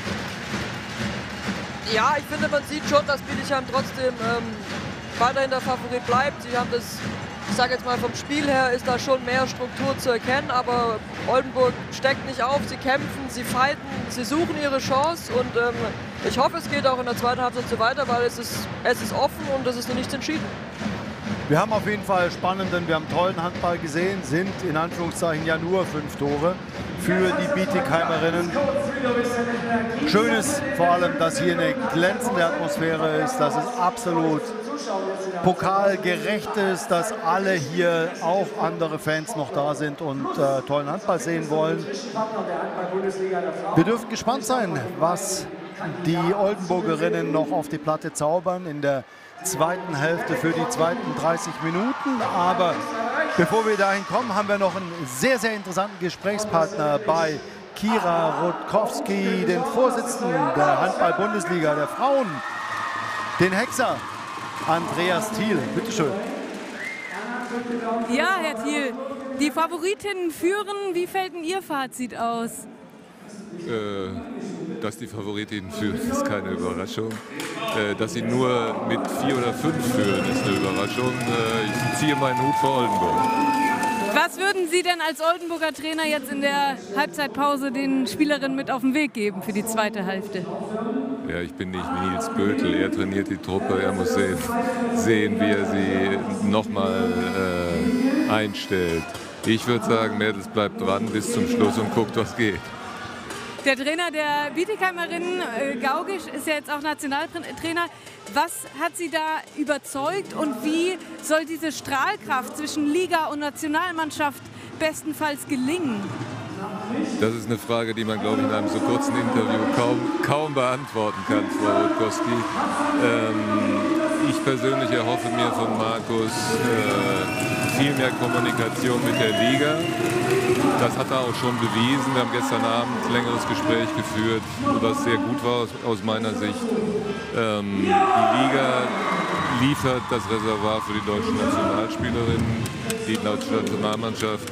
Ja, ich finde, man sieht schon, dass Bietigheim trotzdem weiterhin der Favorit bleibt. Sie haben das, ich sage jetzt mal, vom Spiel her ist da schon mehr Struktur zu erkennen, aber Oldenburg steckt nicht auf, sie kämpfen, sie fighten, sie suchen ihre Chance und ich hoffe, es geht auch in der zweiten Halbzeit so weiter, weil es ist offen und es ist noch nichts entschieden. Wir haben auf jeden Fall spannenden, wir haben tollen Handball gesehen, sind in Anführungszeichen ja nur 5 Tore für die Bietigheimerinnen. Schön ist vor allem, dass hier eine glänzende Atmosphäre ist, dass es absolut pokalgerecht ist, dass alle hier, auch andere Fans noch da sind und tollen Handball sehen wollen. Wir dürfen gespannt sein, was die Oldenburgerinnen noch auf die Platte zaubern in der zweiten Hälfte für die zweiten 30 Minuten. Aber bevor wir dahin kommen, haben wir noch einen sehr, sehr interessanten Gesprächspartner bei Kira Rutkowski, den Vorsitzenden der Handball-Bundesliga der Frauen, den Hexer Andreas Thiel. Bitte schön. Ja, Herr Thiel, die Favoritinnen führen. Wie fällt denn Ihr Fazit aus? dass die Favoritinnen führen, ist keine Überraschung. Dass sie nur mit 4 oder 5 führen, ist eine Überraschung. Ich ziehe meinen Hut vor Oldenburg. Was würden Sie denn als Oldenburger Trainer jetzt in der Halbzeitpause den Spielerinnen mit auf den Weg geben für die zweite Hälfte? Ja, ich bin nicht Nils Bötel. Er trainiert die Truppe. Er muss sehen, wie er sie nochmal einstellt. Ich würde sagen, Mädels bleibt dran bis zum Schluss und guckt, was geht. Der Trainer der Bietigheimerin, Gaugisch, ist ja jetzt auch Nationaltrainer. Was hat Sie da überzeugt und wie soll diese Strahlkraft zwischen Liga und Nationalmannschaft bestenfalls gelingen? Das ist eine Frage, die man, glaube ich, in einem so kurzen Interview kaum beantworten kann, Frau Rutkowski. Ich persönlich erhoffe mir von Markus viel mehr Kommunikation mit der Liga. Das hat er auch schon bewiesen. Wir haben gestern Abend ein längeres Gespräch geführt, was sehr gut war aus meiner Sicht. Die Liga liefert das Reservoir für die deutschen Nationalspielerinnen. Die deutsche Nationalmannschaft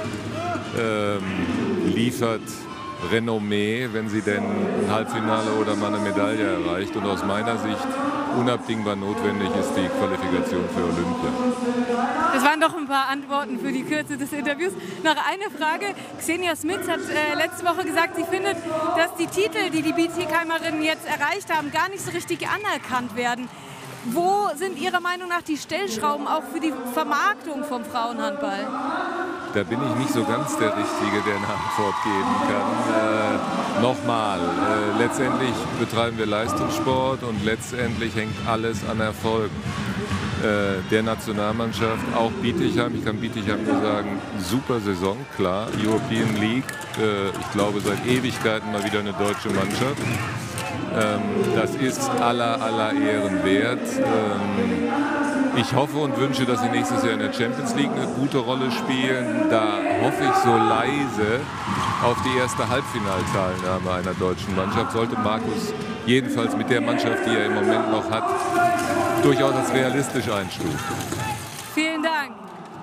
liefert Renommee, wenn sie denn ein Halbfinale oder mal eine Medaille erreicht. Und aus meiner Sicht unabdingbar notwendig ist die Qualifikation für Olympia. Das waren doch ein paar Antworten für die Kürze des Interviews. Noch eine Frage. Xenia Smits hat letzte Woche gesagt, sie findet, dass die Titel, die die Bietigheimerinnen jetzt erreicht haben, gar nicht so richtig anerkannt werden. Wo sind Ihrer Meinung nach die Stellschrauben auch für die Vermarktung vom Frauenhandball? Da bin ich nicht so ganz der Richtige, der eine Antwort geben kann. Nochmal, letztendlich betreiben wir Leistungssport und letztendlich hängt alles an Erfolg der Nationalmannschaft. Auch Bietigheim, ich kann Bietigheim nur sagen, super Saison, klar. European League, ich glaube seit Ewigkeiten mal wieder eine deutsche Mannschaft. Das ist aller Ehren wert. Ich hoffe und wünsche, dass sie nächstes Jahr in der Champions League eine gute Rolle spielen. Da hoffe ich so leise auf die erste Halbfinalteilnahme einer deutschen Mannschaft. Sollte Markus jedenfalls mit der Mannschaft, die er im Moment noch hat, durchaus als realistisch einstufen. Vielen Dank.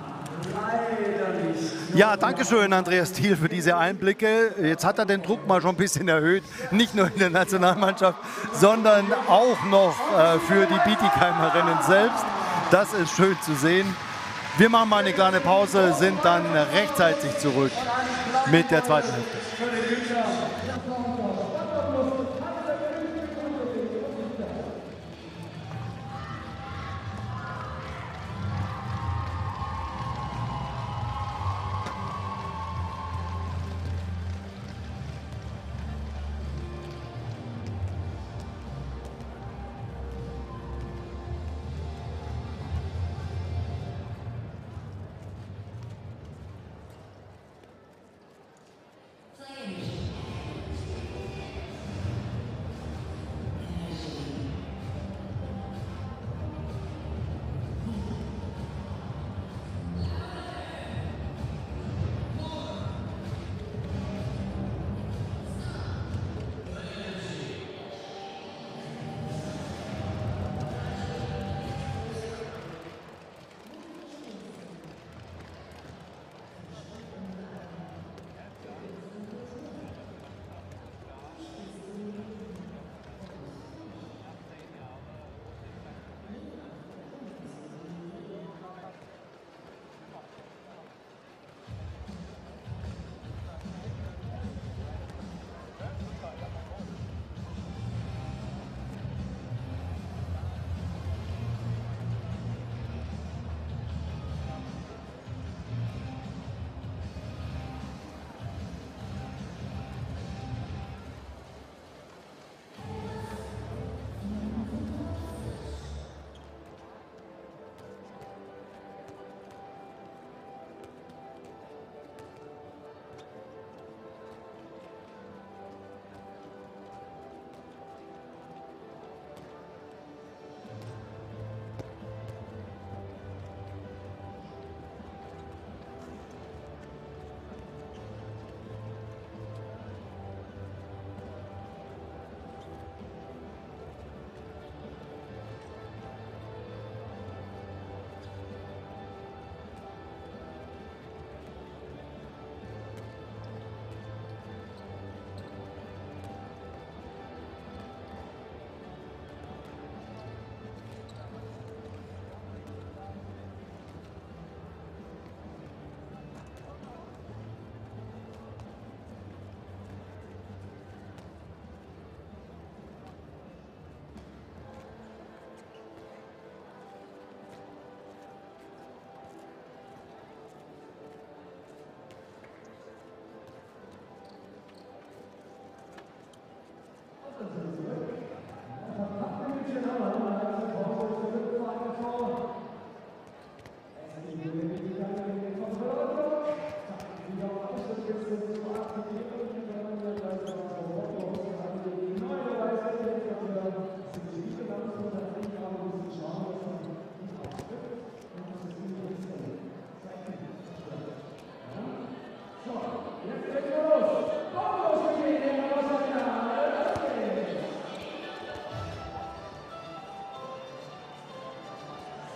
Ja, danke schön, Andreas Thiel, für diese Einblicke. Jetzt hat er den Druck mal schon ein bisschen erhöht, nicht nur in der Nationalmannschaft, sondern auch noch für die Bietigheimerinnen selbst. Das ist schön zu sehen. Wir machen mal eine kleine Pause, sind dann rechtzeitig zurück mit der zweiten Hälfte.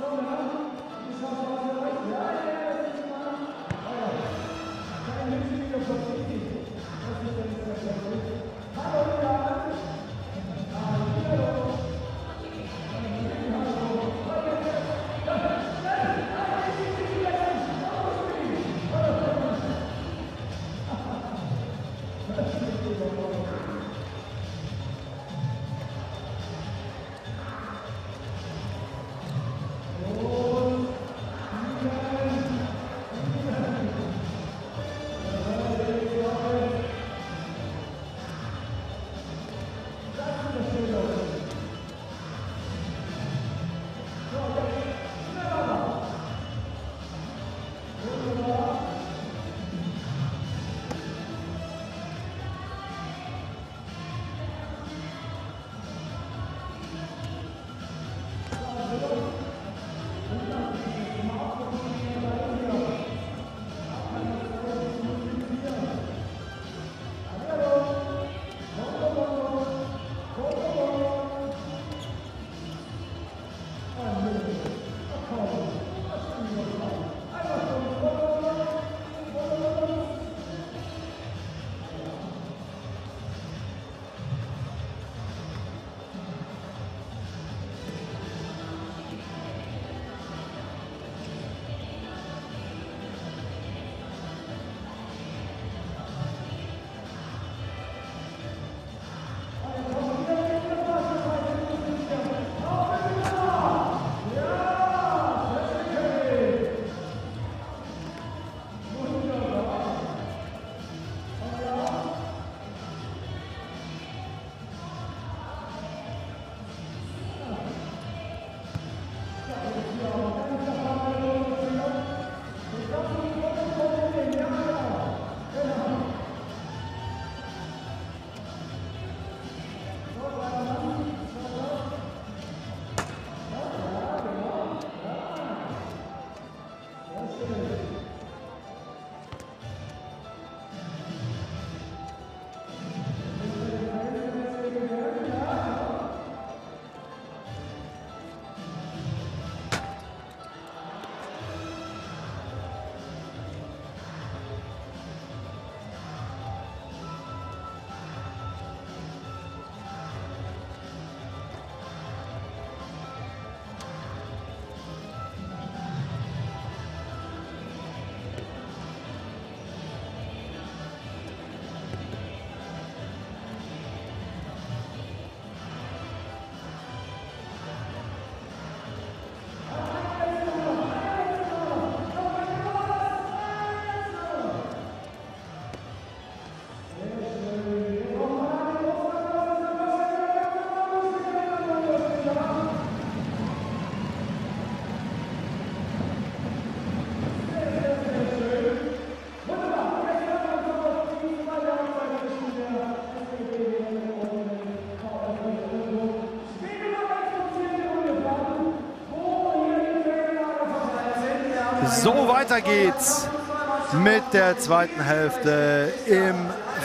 So, weiter geht's mit der zweiten Hälfte im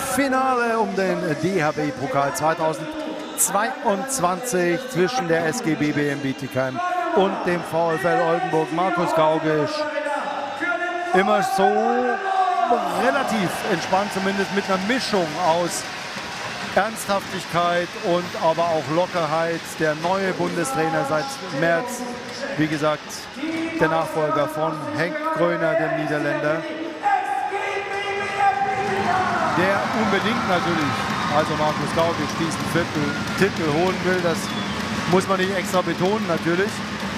Finale um den DHB-Pokal 2022 zwischen der SG BBM Bietigheim und dem VfL Oldenburg. Markus Gaugisch immer so relativ entspannt, zumindest mit einer Mischung aus Ernsthaftigkeit und aber auch Lockerheit. Der neue Bundestrainer seit März, wie gesagt, der Nachfolger von Henk Gröner, dem Niederländer, der unbedingt natürlich, also Markus Gaugisch, diesen Titel holen will. Das muss man nicht extra betonen, natürlich.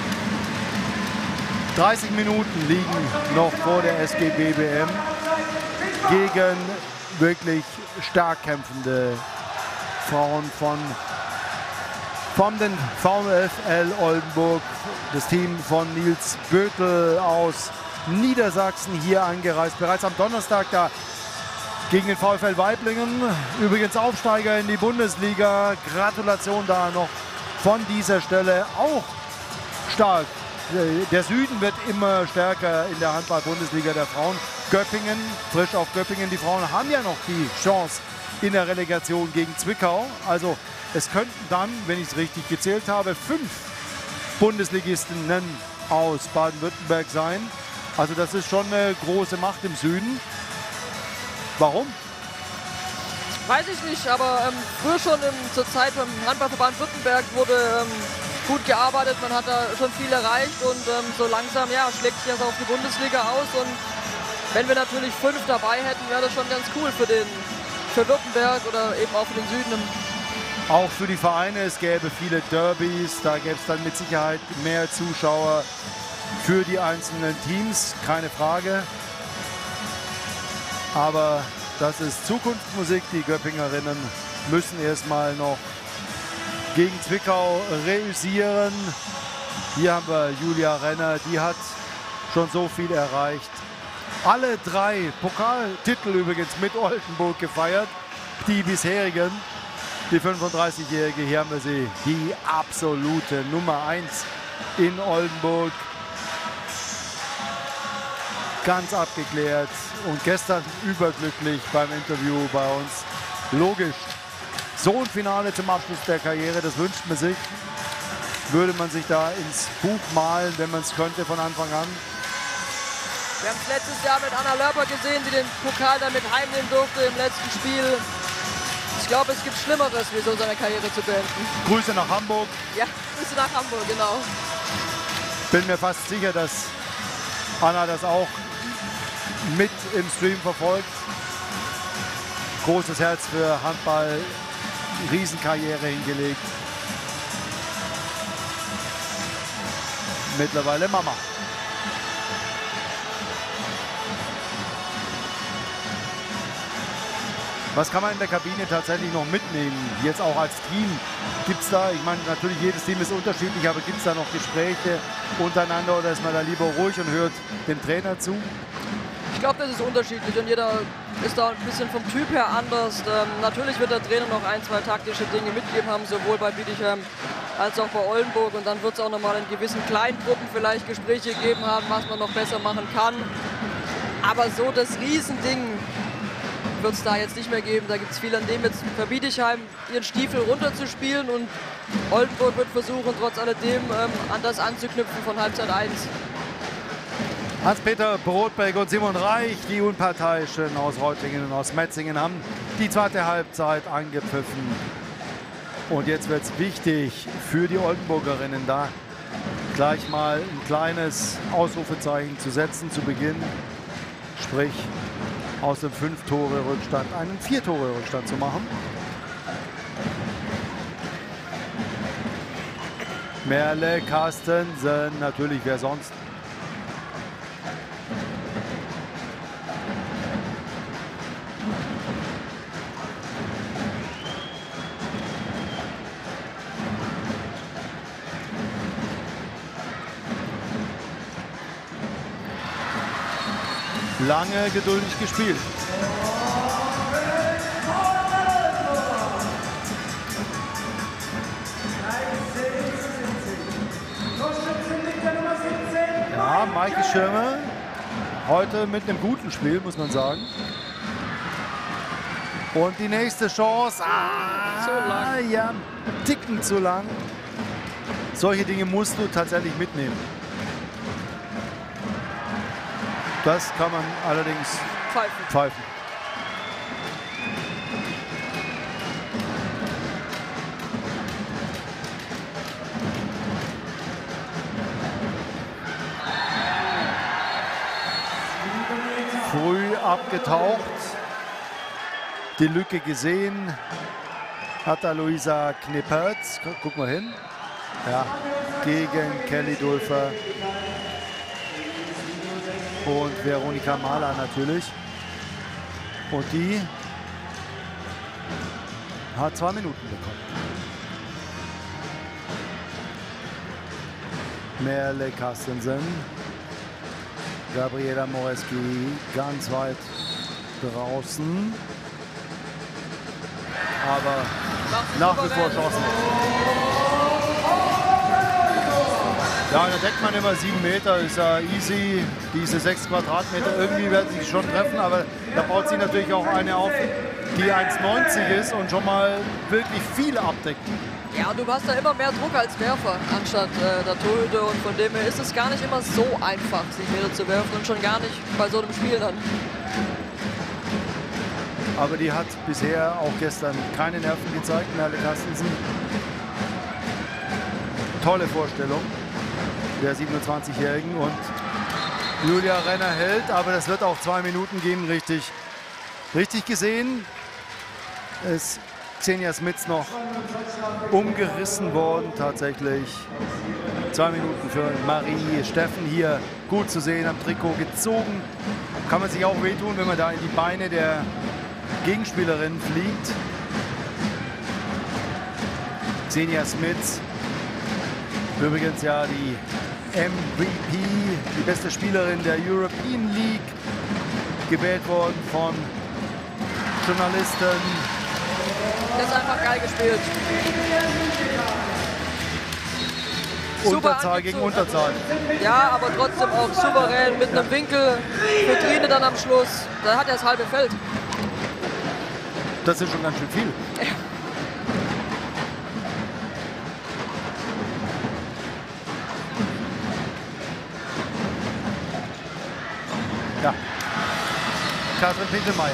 30 Minuten liegen noch vor der SG BBM gegen wirklich stark kämpfende Frauen von den VfL Oldenburg, das Team von Nils Bötel aus Niedersachsen, hier angereist. Bereits am Donnerstag da gegen den VfL Waiblingen, übrigens Aufsteiger in die Bundesliga. Gratulation da noch von dieser Stelle, auch stark. Der Süden wird immer stärker in der Handball-Bundesliga der Frauen. Göppingen, frisch auf Göppingen. Die Frauen haben ja noch die Chance in der Relegation gegen Zwickau. Also es könnten dann, wenn ich es richtig gezählt habe, 5 Bundesligisten aus Baden-Württemberg sein. Also das ist schon eine große Macht im Süden. Warum? Weiß ich nicht, aber früher schon zur Zeit beim Handballverband Württemberg wurde gut gearbeitet, man hat da schon viel erreicht und so langsam schlägt sich das auf die Bundesliga aus und wenn wir natürlich 5 dabei hätten, wäre das schon ganz cool für Württemberg oder eben auch für den Süden. Auch für die Vereine, es gäbe viele Derbys, da gäbe es dann mit Sicherheit mehr Zuschauer für die einzelnen Teams, keine Frage. Aber das ist Zukunftsmusik. Die Göppingerinnen müssen erstmal noch gegen Zwickau reüssieren. Hier haben wir Julia Renner, die hat schon so viel erreicht. Alle 3 Pokaltitel übrigens mit Oldenburg gefeiert, die bisherigen. Die 35-Jährige, hier haben wir sie, die absolute Nummer 1 in Oldenburg. Ganz abgeklärt und gestern überglücklich beim Interview bei uns. Logisch, so ein Finale zum Abschluss der Karriere, das wünscht man sich. Würde man sich da ins Buch malen, wenn man es könnte von Anfang an. Wir haben es letztes Jahr mit Anna Lörper gesehen, die den Pokal damit heimnehmen durfte im letzten Spiel. Ich glaube, es gibt Schlimmeres, wie so seine Karriere zu beenden. Grüße nach Hamburg. Ja, Grüße nach Hamburg, genau. Bin mir fast sicher, dass Anna das auch mit im Stream verfolgt. Großes Herz für Handball, Riesenkarriere hingelegt. Mittlerweile Mama. Was kann man in der Kabine tatsächlich noch mitnehmen? Jetzt auch als Team. Gibt es da, ich meine, natürlich jedes Team ist unterschiedlich, aber gibt es da noch Gespräche untereinander oder ist man da lieber ruhig und hört dem Trainer zu? Ich glaube, das ist unterschiedlich und jeder ist da ein bisschen vom Typ her anders. Natürlich wird der Trainer noch 1, 2 taktische Dinge mitgeben haben, sowohl bei Bietigheim als auch bei Oldenburg. Und dann wird es auch noch mal in gewissen Kleingruppen vielleicht Gespräche geben haben, was man noch besser machen kann. Aber so das Riesending wird es da jetzt nicht mehr geben. Da gibt es viel an dem jetzt für Bietigheim ihren Stiefel runterzuspielen und Oldenburg wird versuchen, trotz alledem an das anzuknüpfen von Halbzeit 1. Hans-Peter Brodbeck und Simon Reich, die Unparteiischen aus Reutlingen und aus Metzingen, haben die zweite Halbzeit angepfiffen. Und jetzt wird es wichtig für die Oldenburgerinnen, da gleich mal ein kleines Ausrufezeichen zu setzen zu Beginn. Sprich, aus dem 5-Tore-Rückstand einen 4-Tore-Rückstand zu machen. Merle Carstensen, natürlich, wer sonst? Lange geduldig gespielt. Ja, Maike Schirmer heute mit einem guten Spiel, muss man sagen. Und die nächste Chance. Zu lang. Ja, Ticken zu lang. Solche Dinge musst du tatsächlich mitnehmen. Das kann man allerdings pfeifen. Früh abgetaucht, die Lücke gesehen, hat da Luisa Knippert, guck mal hin, ja, gegen Kelly Dulfer. Und Veronika Mahler natürlich. Und die hat 2 Minuten bekommen. Merle Carstensen. Gabriela Moreski ganz weit draußen. Aber nach wie vor Chancen. Ja, da deckt man immer 7 Meter, ist ja easy, diese 6 Quadratmeter, irgendwie werden sie schon treffen, aber da baut sie natürlich auch eine auf, die 1,90 ist und schon mal wirklich viele abdeckt. Ja, du hast da immer mehr Druck als Werfer anstatt der Torhüter und von dem her ist es gar nicht immer so einfach, sich Meter zu werfen und schon gar nicht bei so einem Spiel dann. Aber die hat bisher auch gestern keine Nerven gezeigt, Merle Carstensen. Tolle Vorstellung der 27-Jährigen und Julia Renner hält, aber das wird auch 2 Minuten geben, richtig gesehen. Ist Xenia Smits noch umgerissen worden tatsächlich. 2 Minuten für Marie Steffen hier gut zu sehen, am Trikot gezogen. Kann man sich auch wehtun, wenn man da in die Beine der Gegenspielerin fliegt. Xenia Smits, übrigens ja die MVP, die beste Spielerin der European League, gewählt worden von Journalisten. Das ist einfach geil gespielt. Unterzahl gegen Unterzahl. Ja, aber trotzdem auch souverän mit einem Winkel für Trine dann am Schluss. Da hat er das halbe Feld. Das ist schon ganz schön viel. Ja. Katrin Pinkelmeier.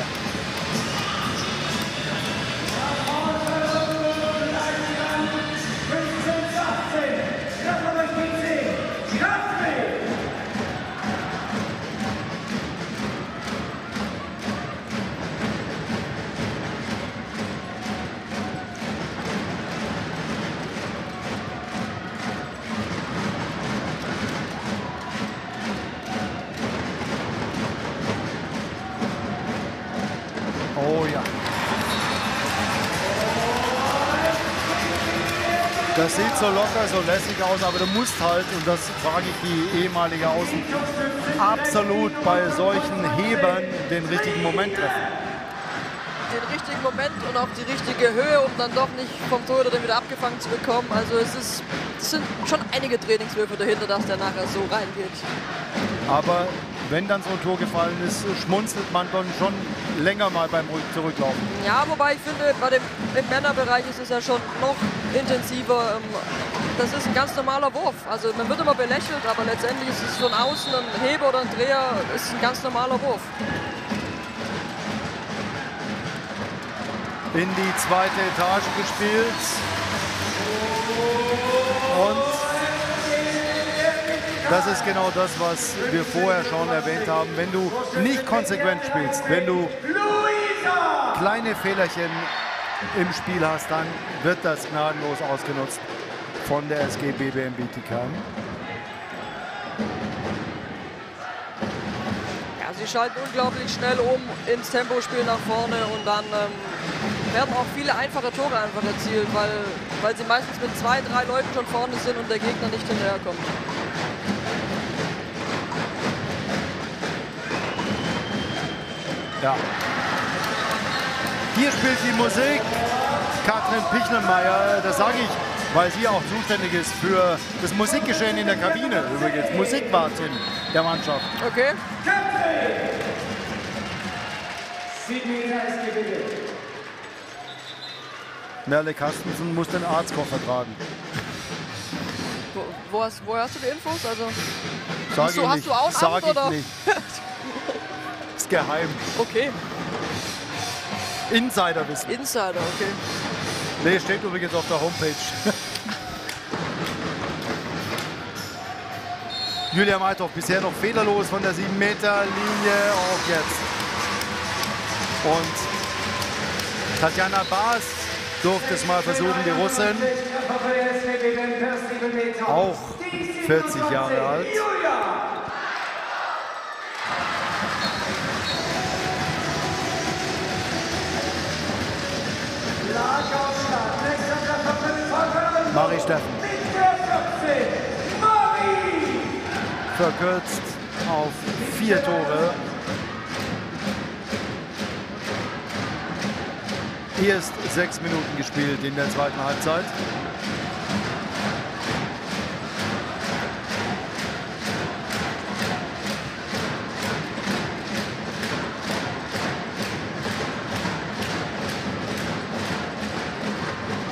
Oh ja. Das sieht so locker, so lässig aus, aber du musst halt, und das frage ich die ehemalige Außen, absolut bei solchen Hebern den richtigen Moment treffen. Den richtigen Moment und auch die richtige Höhe, um dann doch nicht vom Torhüter dann wieder abgefangen zu bekommen. Also es sind schon einige Trainingswürfe dahinter, dass der nachher so reingeht. Aber wenn dann so ein Tor gefallen ist, schmunzelt man dann schon länger mal beim Zurücklaufen. Ja, wobei ich finde, im Männerbereich ist es ja schon noch intensiver. Das ist ein ganz normaler Wurf. Also man wird immer belächelt, aber letztendlich ist es von außen ein Heber oder ein Dreher, ist ein ganz normaler Wurf. In die zweite Etage gespielt. Und das ist genau das, was wir vorher schon erwähnt haben. Wenn du nicht konsequent spielst, wenn du kleine Fehlerchen im Spiel hast, dann wird das gnadenlos ausgenutzt von der SG BBM Bietigheim. Ja, sie schalten unglaublich schnell um ins Tempospiel nach vorne und dann werden auch viele einfache Tore einfach erzielt, weil sie meistens mit 2, 3 Leuten schon vorne sind und der Gegner nicht hinterherkommt. Ja. Hier spielt die Musik Katrin Pichnelmeier, das sage ich, weil sie auch zuständig ist für das Musikgeschehen in der Kabine, übrigens Musikwartin der Mannschaft. Okay. Merle Carstensen muss den Arztkoffer tragen. Woher hast du die Infos? Also, Hast du auch ein Amt, oder? Nicht. Ist geheim. Okay. Insiderwissen. Insider, okay. Nee, steht übrigens auf der Homepage. Julia Meithoff bisher noch fehlerlos von der 7-Meter-Linie, auch jetzt. Und Tatjana Baas durfte es mal versuchen, die Russin. Auch 40 Jahre alt. Marie Steffen. Verkürzt auf 4 Tore. Erst 6 Minuten gespielt in der zweiten Halbzeit.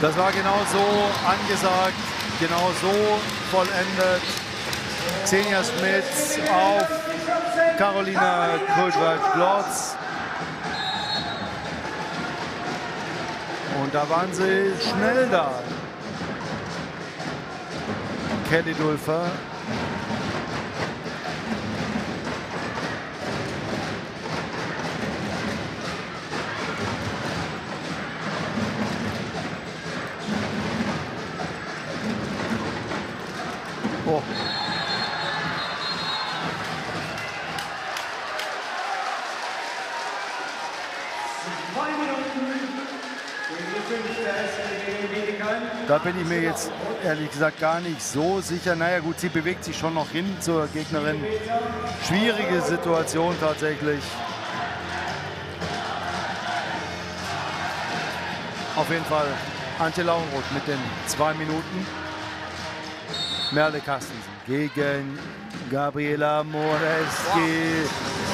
Das war genau so angesagt, genau so vollendet. Xenia Smits auf Karolina Kruijswijk-Glotz. Und da waren sie schnell da. Kelly Dulfer. Oh. Da bin ich mir jetzt ehrlich gesagt gar nicht so sicher. Naja gut, sie bewegt sich schon noch hin zur Gegnerin. Schwierige Situation tatsächlich. Auf jeden Fall Antje Lauenroth mit den 2 Minuten. Merle Carstensen gegen Gabriela Moreski.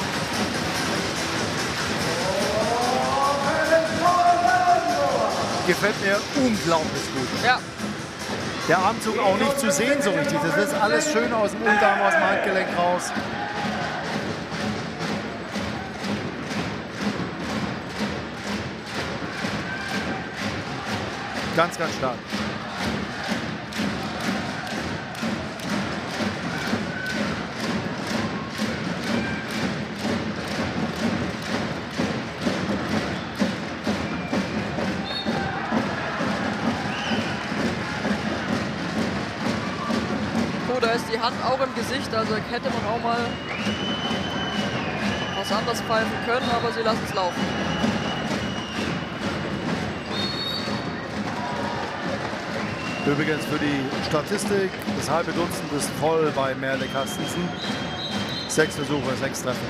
Gefällt mir unglaublich gut. Ja. Der Armzug auch nicht zu sehen so richtig. Das ist alles schön aus dem Unterarm, aus dem Handgelenk raus. Ganz, ganz stark. Da ist die Hand auch im Gesicht, also hätte man auch mal was anderes pfeifen können, aber sie lassen es laufen. Übrigens für die Statistik, das halbe Dutzend ist voll bei Merle Carstensen. 6 Versuche, 6 Treffer.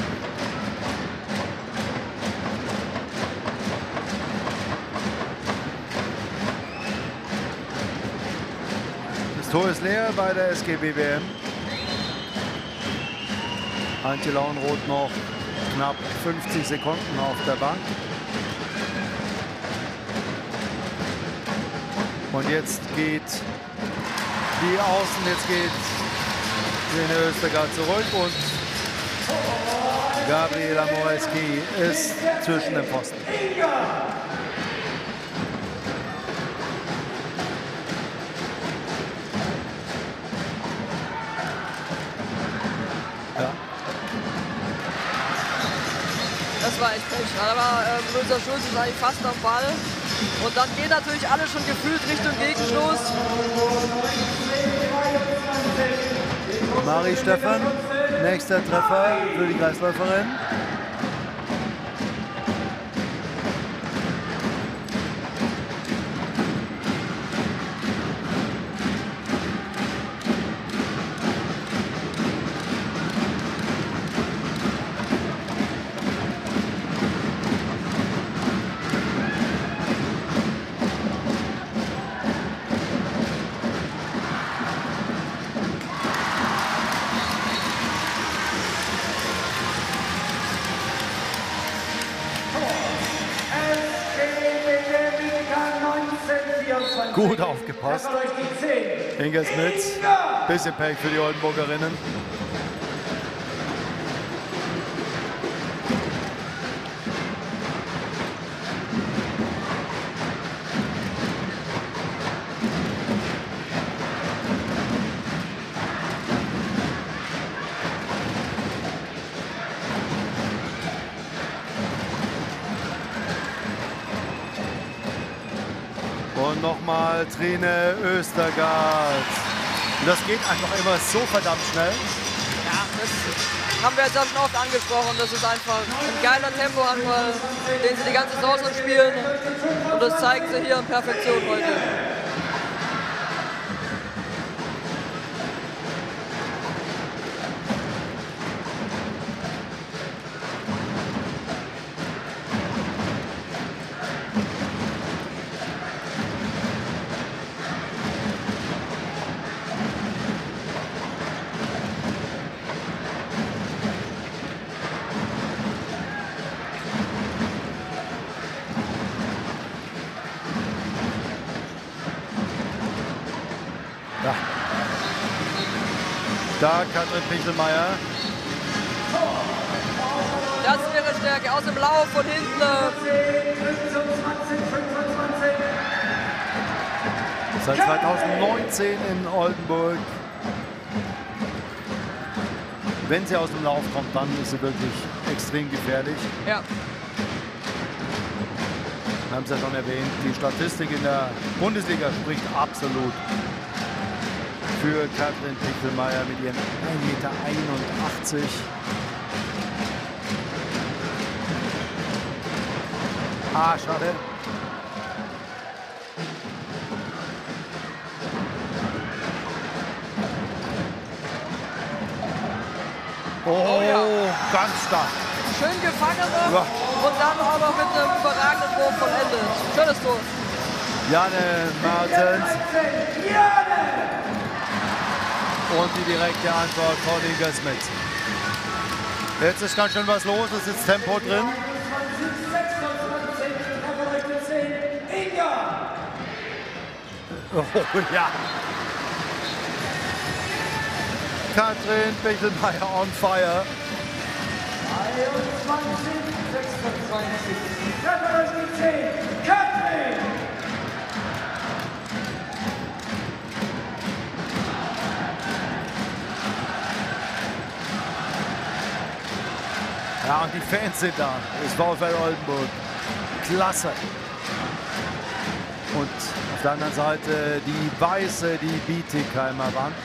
Das Tor ist leer bei der SGB WM. Antje Lauenroth noch knapp 50 Sekunden auf der Bank. Und jetzt geht die Außen, jetzt geht Lene Östergaard zurück und Gabriela Moreski ist zwischen den Pfosten. Ja. Das war echt Pech. Da war Luisa Schulz ist eigentlich fast am Ball. Und dann gehen natürlich alle schon gefühlt Richtung Gegenstoß. Marie Stephan, nächster Treffer für die Kreisläuferin. Gut aufgepasst. Inge Smits, bisschen Pech für die Oldenburgerinnen. Und nochmal Trine Östergaard. Und das geht einfach immer so verdammt schnell. Ja, das haben wir jetzt schon oft angesprochen. Das ist einfach ein geiler Tempohandball, den sie die ganze Saison schon spielen. Und das zeigen sie hier in Perfektion heute. Da Katrin Pichelmeier. Das ist ihre Stärke. Aus dem Lauf von hinten. Seit 2019 in Oldenburg. Wenn sie aus dem Lauf kommt, dann ist sie wirklich extrem gefährlich. Ja. Wir haben es ja schon erwähnt, die Statistik in der Bundesliga spricht absolut für Katrin Pichelmeier mit ihren 1,81 Meter. Ah, schade. Oh, ja. ganz stark. Schön gefangen Ja. und dann auch noch mit einem überragenden Wurf vollendet. Schönes Tor. Janne Martens. Und die direkte Antwort von Inga Smits. Jetzt ist ganz schön was los, es ist Tempo drin. Oh ja. Katrin Pichelmeier on fire. 23, 26. Treffer durch die 10. Katrin! Ja, und die Fans sind da. Das VfL Oldenburg. Klasse. Und auf der anderen Seite die weiße, die Bietigheimer Wand.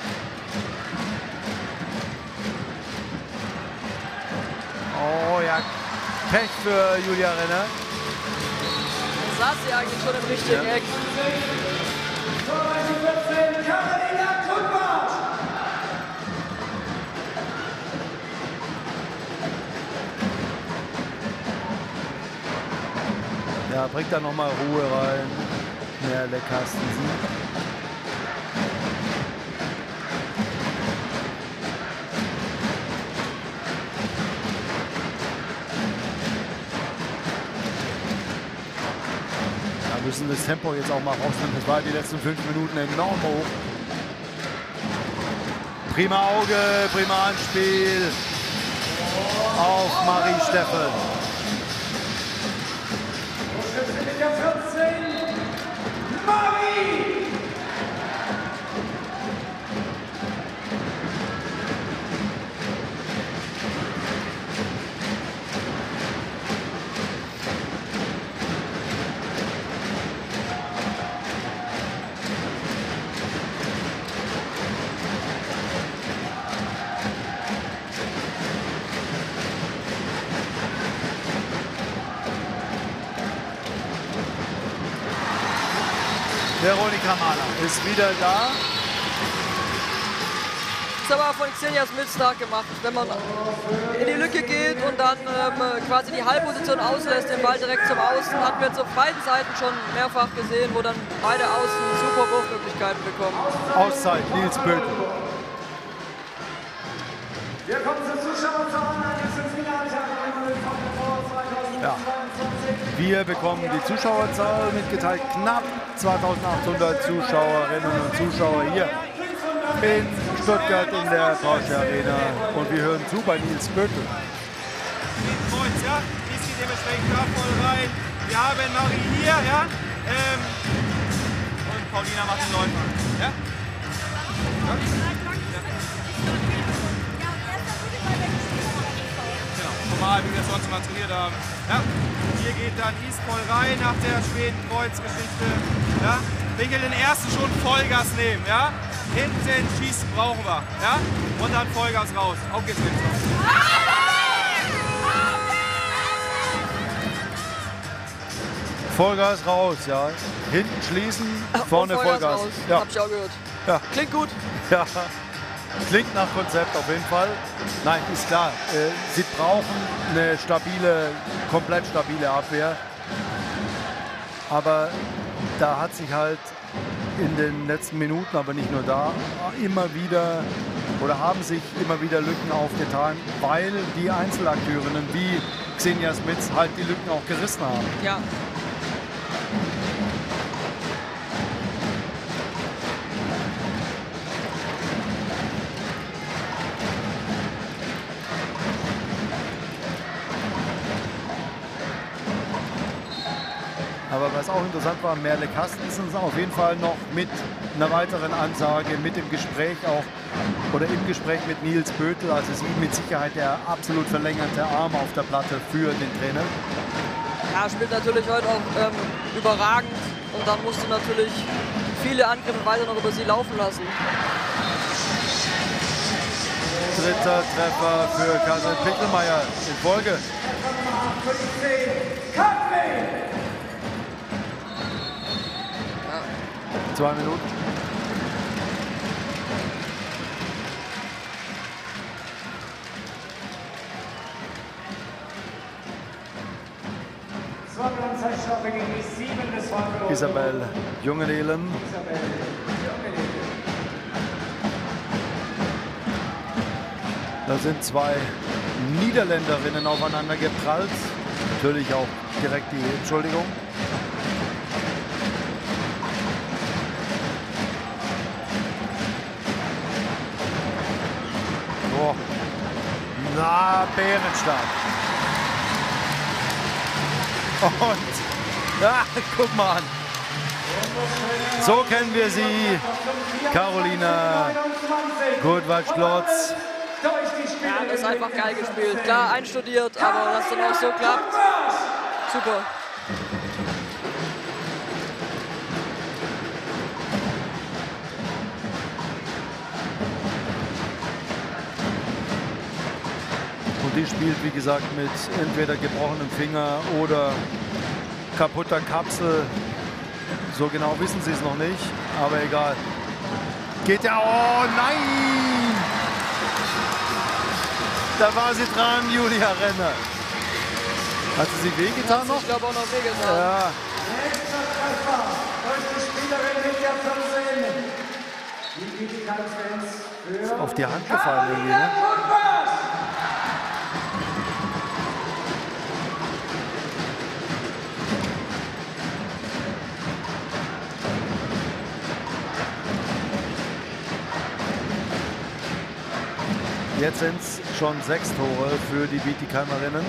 Oh ja, Pech für Julia Renner. Saß sie eigentlich schon im richtigen Eck. Karolina Kuttbart! Ja, bringt da nochmal Ruhe rein. Merle Carstensen. Wir müssen das Tempo jetzt auch mal rausnehmen. Das war die letzten 5 Minuten enorm hoch. Prima Auge, prima Anspiel auf Marie Steffen. Mit der 14, Marie! Veronika Mahler ist wieder da. Ist aber von Xenia Smits stark gemacht. Wenn man in die Lücke geht und dann quasi die Halbposition auslässt, den Ball direkt zum Außen, hatten wir jetzt auf beiden Seiten schon mehrfach gesehen, wo dann beide Außen super Wurfmöglichkeiten bekommen. Auszeit, Nils Bötel. Wir kommen zur Zuschauerzahl. Jetzt ins Finaltag. Ja. Wir bekommen die Zuschauerzahl mitgeteilt. Knapp 2800 Zuschauerinnen und Zuschauer hier in Stuttgart in der Porsche Arena. Und wir hören zu bei Nils Bötel. Kreuz, ja, ist die dementsprechend da voll rein. Wir haben Marie hier, ja, und Paulina macht den Läufer, ja. Genau, normal, wie wir es sonst mal trainiert haben. Ja. Hier geht dann Eastball rein nach der Schweden-Kreuz-Geschichte. Ja. Ich will den ersten schon Vollgas nehmen, ja. Hinten schießen brauchen wir, ja. Und dann Vollgas raus. Auf geht's mit. Vollgas raus, ja. Hinten schließen, vorne Vollgas. Raus. Ja. Hab ich auch gehört. Ja. Klingt gut. Ja. Klingt nach Konzept auf jeden Fall. Nein, ist klar. Sie brauchen eine stabile, komplett stabile Abwehr. Aber da hat sich halt in den letzten Minuten, aber nicht nur da, immer wieder oder haben sich immer wieder Lücken aufgetan, weil die Einzelakteurinnen wie Xenia Smits halt die Lücken auch gerissen haben. Ja. was auch interessant war, Merle Carstensen auf jeden Fall noch mit einer weiteren Ansage, mit dem Gespräch auch, oder im Gespräch mit Nils Bötel, also sie mit Sicherheit der absolut verlängerte Arm auf der Platte für den Trainer. Ja, spielt natürlich heute auch überragend und dann musst du natürlich viele Angriffe weiter noch über sie laufen lassen. Dritter Treffer für Karin Pichelmeier in Folge. 2 Minuten. Isabel Jungenelen. Da sind 2 Niederländerinnen aufeinander geprallt. Natürlich auch direkt die Entschuldigung. Oh. Na, bärenstark. Und, ja, guck mal an. So kennen wir sie. Carolina Goldwald-Klotz. Ja, das ist einfach geil gespielt. Klar, einstudiert, aber dass dann auch so klappt, super. Und die spielt, wie gesagt, mit entweder gebrochenem Finger oder kaputter Kapsel. So genau wissen sie es noch nicht, aber egal. Geht ja, oh nein! Da war sie dran, Julia Renner. Hat sie sich wehgetan noch? Ich glaube auch noch wehgetan. Ja. Nächster Treffer durch die Spielerin mit der 14. Die Bietigheim-Fans für Auf die Hand gefallen irgendwie, ne? Jetzt sind es schon 6 Tore für die Bietigheimerinnen.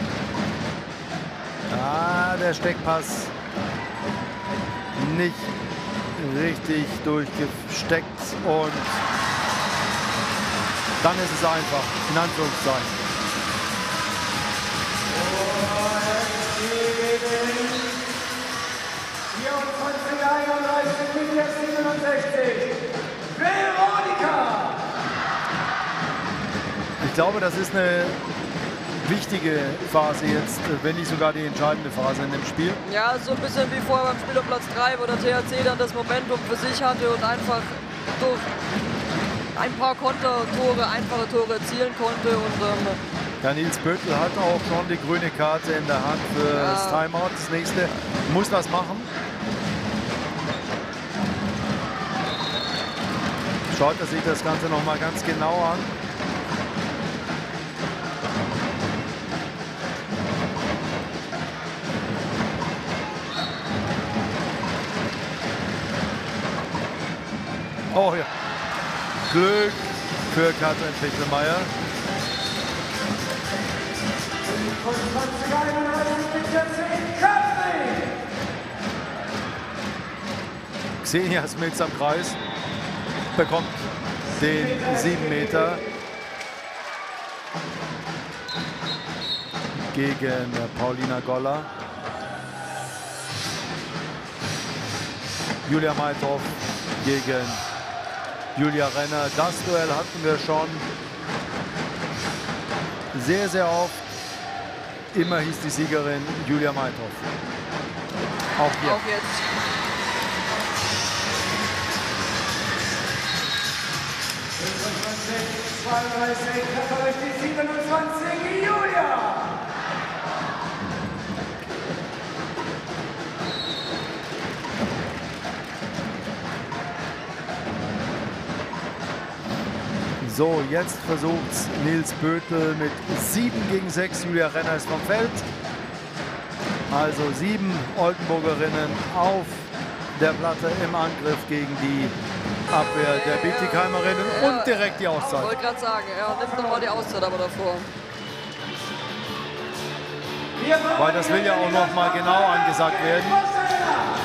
Ah, der Steckpass nicht richtig durchgesteckt und dann ist es einfach, in Anführungszeichen. Veronika! Ich glaube, das ist eine wichtige Phase jetzt, wenn nicht sogar die entscheidende Phase in dem Spiel. Ja, so ein bisschen wie vorher beim Spiel um Platz 3, wo der THC dann das Momentum für sich hatte und einfach durch ein paar Kontertore, einfache Tore erzielen konnte. Und ja, Nils Bötel hat auch schon die grüne Karte in der Hand für das Timeout. Das nächste muss das machen. Schaut er sich das Ganze noch mal ganz genau an. Oh ja, Glück für Katrin Pichelmeier. Xenia Smits am Kreis, bekommt den 7 Meter gegen Paulina Goller. Julia Meithoff gegen Julia Renner. Das Duell hatten wir schon sehr, sehr oft. Immer hieß die Siegerin Julia Meithoff. Auch hier. auch jetzt. Treffer durch die 27, Julia! So, jetzt versucht Nils Bötel mit 7 gegen 6. Julia Renner ist vom Feld. Also 7 Oldenburgerinnen auf der Platte im Angriff gegen die Abwehr der Bietigheimerinnen und direkt die Ich Auszeit. wollte gerade sagen, er nimmt nochmal die Auszeit aber davor. Weil das will ja auch noch mal genau angesagt werden.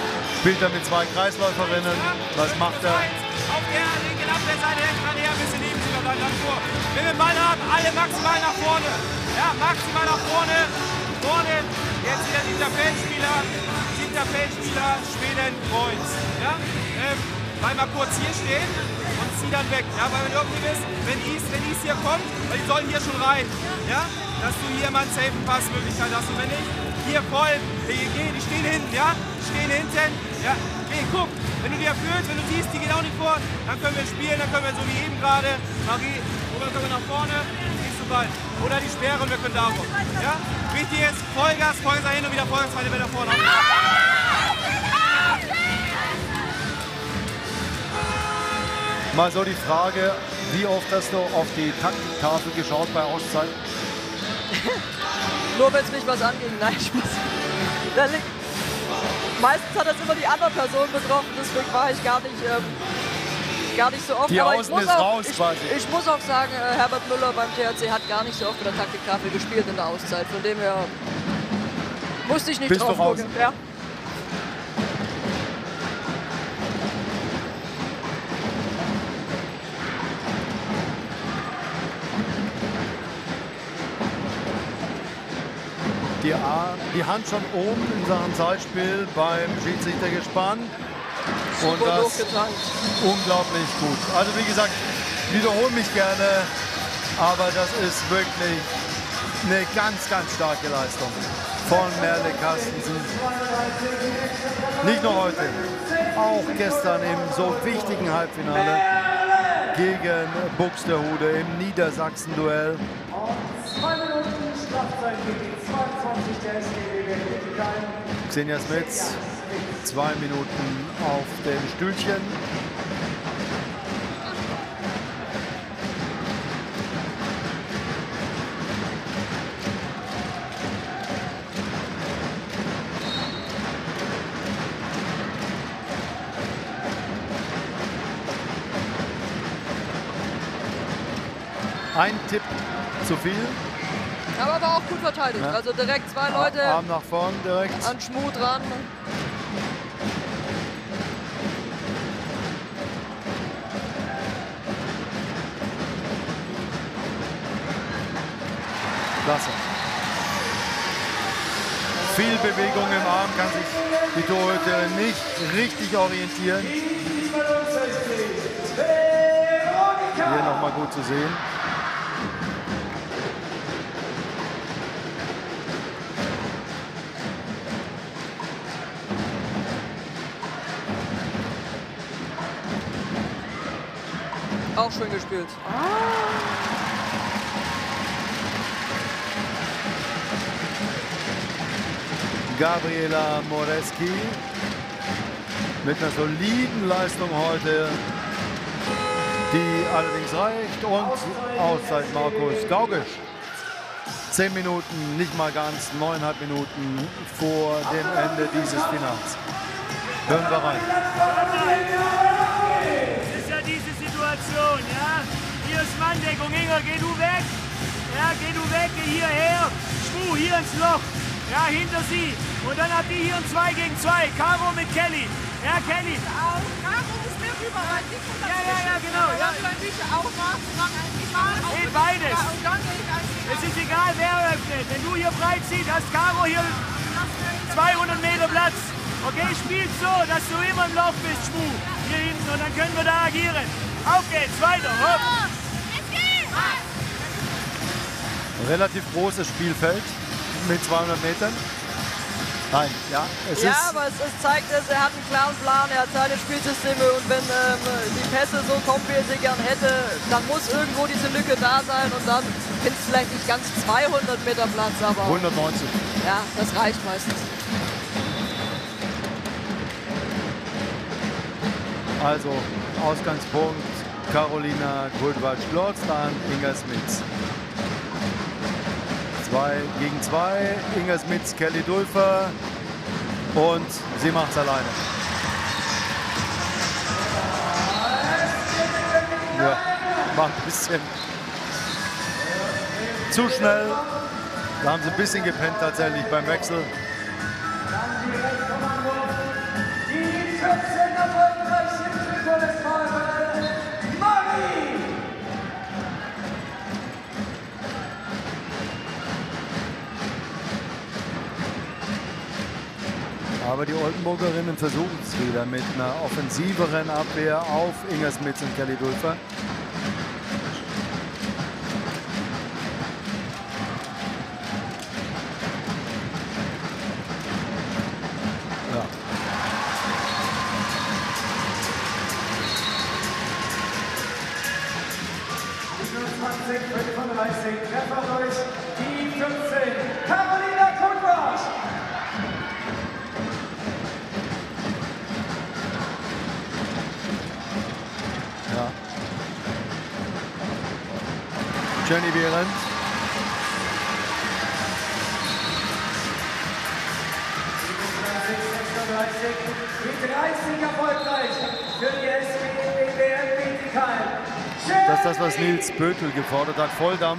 Spielt er mit 2 Kreisläuferinnen. Was macht er? Auf der linken Abwehrseite extra näher, ein bisschen neben sich und dann vor. Wenn wir den Ball haben, alle maximal nach vorne. Ja, maximal nach vorne. Vorne, jetzt wieder siebter Feldspieler, Schweden, Kreuz. Ja? Bleib mal kurz hier stehen und zieh dann weg. Ja, weil wenn du irgendwie bist, wenn Is hier kommt, weil die sollen hier schon rein. Ja? Dass du hier mal einen safen Passmöglichkeit hast. Und wenn nicht, hier voll, die stehen hinten, ja? Stehen hinten. Ja? Hey, guck, wenn du dir fühlst, wenn du siehst, die gehen auch nicht vor, dann können wir spielen, dann können wir so wie eben gerade, Marie, oder können wir nach vorne, siehst du bald. Oder die Sperre und wir können da rum. Ja? Wichtig ist, Vollgas dahin und wieder Vollgas, zweite Welle vorne. Mal so die Frage, wie oft hast du auf die Taktiktafel geschaut bei Auszeit? Nur wenn es mich was anging, nein, Spaß. Meistens hat das immer die andere Person betroffen, deswegen war ich gar nicht so oft. Die aber Außen ist raus quasi. Ich muss auch sagen, Herbert Müller beim THC hat gar nicht so oft mit der Taktiktafel gespielt in der Auszeit. Von dem her musste ich nicht Bist drauf du raus? gucken. Ja. Die Hand schon oben in Sachen Zeitspiel beim Schiedsrichter gespannt. Und Super das durchgetankt. unglaublich gut. Also wie gesagt, wiederhole mich gerne, aber das ist wirklich eine ganz, ganz starke Leistung von Merle Carstensen. Nicht nur heute, auch gestern im so wichtigen Halbfinale gegen Buxtehude im Niedersachsen-Duell. 2 Minuten Strafzeit gegen 22 der SGW Bietigheim. Xenia Smits, 2 Minuten auf dem Stühlchen. Ein Tipp zu viel. Aber war auch gut verteidigt. Ja. Also direkt 2 Leute Arm nach vorn direkt. an Schmuh dran. Klasse. Viel Bewegung im Arm, kann sich die Torhüterin nicht richtig orientieren. Hier nochmal gut zu sehen. Auch schön gespielt. Gabriela Moreski mit einer soliden Leistung heute, die allerdings reicht. Und Auszeit Markus Gaugisch. 10 Minuten, nicht mal ganz, 9,5 Minuten vor dem Ende dieses Finals. Hören wir rein. Das ist ja diese Situation, ja. Hier ist Manndeckung, Inga, geh du weg. Ja, geh du weg, geh hierher. Schmuh, hier ins Loch. Ja, hinter sie. Und dann habt ihr hier ein 2 gegen 2. Caro mit Kelly. Ja, Kelly. Caro ist mir überall. Ja, genau. Ja. Geht beides. Es ist egal, wer öffnet. Wenn du hier breit ziehst, hast Caro hier 200 Meter Platz. Okay, spielt so, dass du immer im Lauf bist, Schmuh. Hier hinten. Und dann können wir da agieren. Auf geht's, weiter. Hopp. Relativ großes Spielfeld mit 200 Metern. Nein, ja, es Ja, ist... aber es zeigt, er hat einen klaren Plan, er hat seine Spielsysteme und wenn die Pässe so kommen, wie er sie gern hätte, dann muss irgendwo diese Lücke da sein und dann sind es vielleicht nicht ganz 200 Meter Platz, aber 190. ja, das reicht meistens. Also Ausgangspunkt Carolina Kultwald-Schlotz, dann Inga Smits. 2 gegen 2, Inga Smits, Kelly Dulfer und sie macht's alleine. Ja, war ein bisschen zu schnell. Da haben sie ein bisschen gepennt tatsächlich beim Wechsel. Dann die Rechtskommando. Die erfolgreich im Trikot des VfL, Marie! Aber die Oldenburgerinnen versuchen es wieder mit einer offensiveren Abwehr auf Inga Smits und Kelly Dulfer. Ja. Die 35, Treffer durch die 15, Carolina Kundrosch! Ja. Jenny Behrendt. Die 30 erfolgreich für die SBB Bietigheim. Das ist das, was Nils Bötel gefordert hat. Volldampf.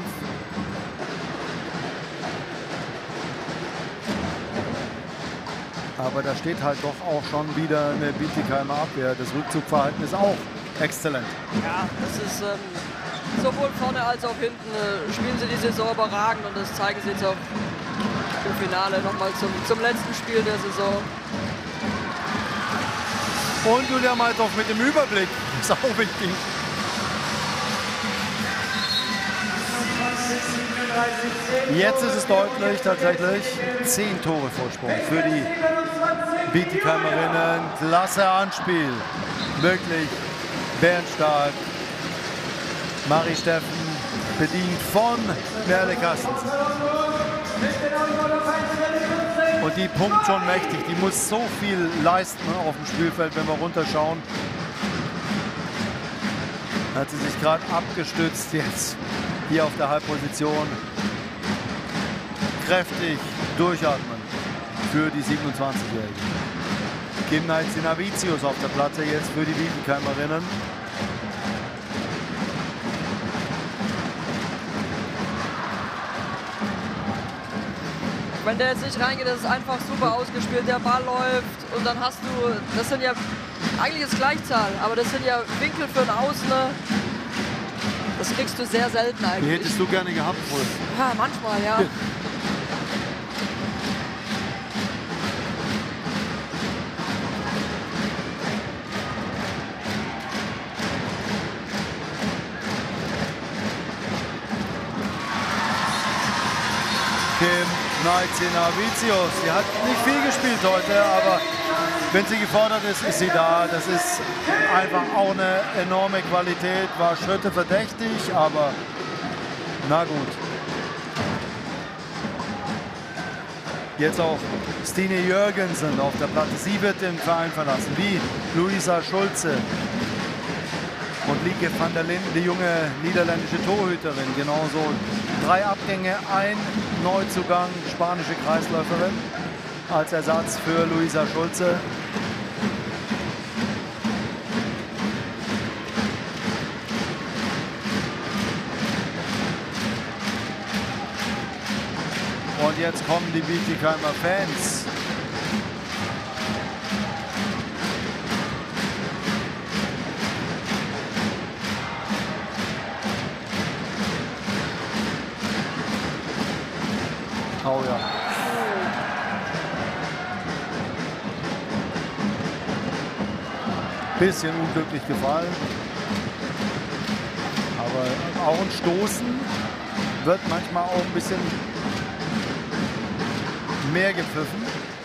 Aber da steht halt doch auch schon wieder eine Bietigheimer Abwehr. Das Rückzugverhalten ist auch exzellent. Ja, das ist sowohl vorne als auch hinten spielen sie die Saison überragend und das zeigen sie jetzt auch im Finale nochmal zum letzten Spiel der Saison. Und Julia Malthoff mit dem Überblick. Ist auch wichtig. Jetzt ist es deutlich, tatsächlich 10 Tore Vorsprung für die Bietigheimerinnen. Klasse Anspiel. Wirklich bärenstark. Marie Steffen bedient von Merle Carstensen. Und die pumpt schon mächtig. Die muss so viel leisten auf dem Spielfeld, wenn wir runterschauen. Hat sie sich gerade abgestützt jetzt hier auf der Halbposition. Kräftig durchatmen für die 27-Jährigen. Kimna Zinavicius auf der Platte jetzt für die Bietigheimerinnen. Wenn der jetzt nicht reingeht, das ist einfach super ausgespielt. Der Ball läuft und dann hast du, das sind ja, eigentlich ist Gleichzahl, aber das sind ja Winkel für den Außen. Das kriegst du sehr selten eigentlich. Die hättest du gerne gehabt, wohl. Ja, manchmal, ja. Kim Zinavicius. Sie hat nicht viel gespielt heute, aber wenn sie gefordert ist, ist sie da. Das ist einfach auch eine enorme Qualität. War Schritte verdächtig, aber na gut. Jetzt auch Stine Jürgensen auf der Platte. Sie wird den Verein verlassen, wie Luisa Schulze. Und Lieke van der Linden, die junge niederländische Torhüterin, genauso. 3 Abgänge, ein Neuzugang, spanische Kreisläuferin als Ersatz für Luisa Schulze. Und jetzt kommen die Bietigheimer Fans. Oh ja. Bisschen unglücklich gefallen. Aber auch ein Stoßen wird manchmal auch ein bisschen mehr gepfiffen.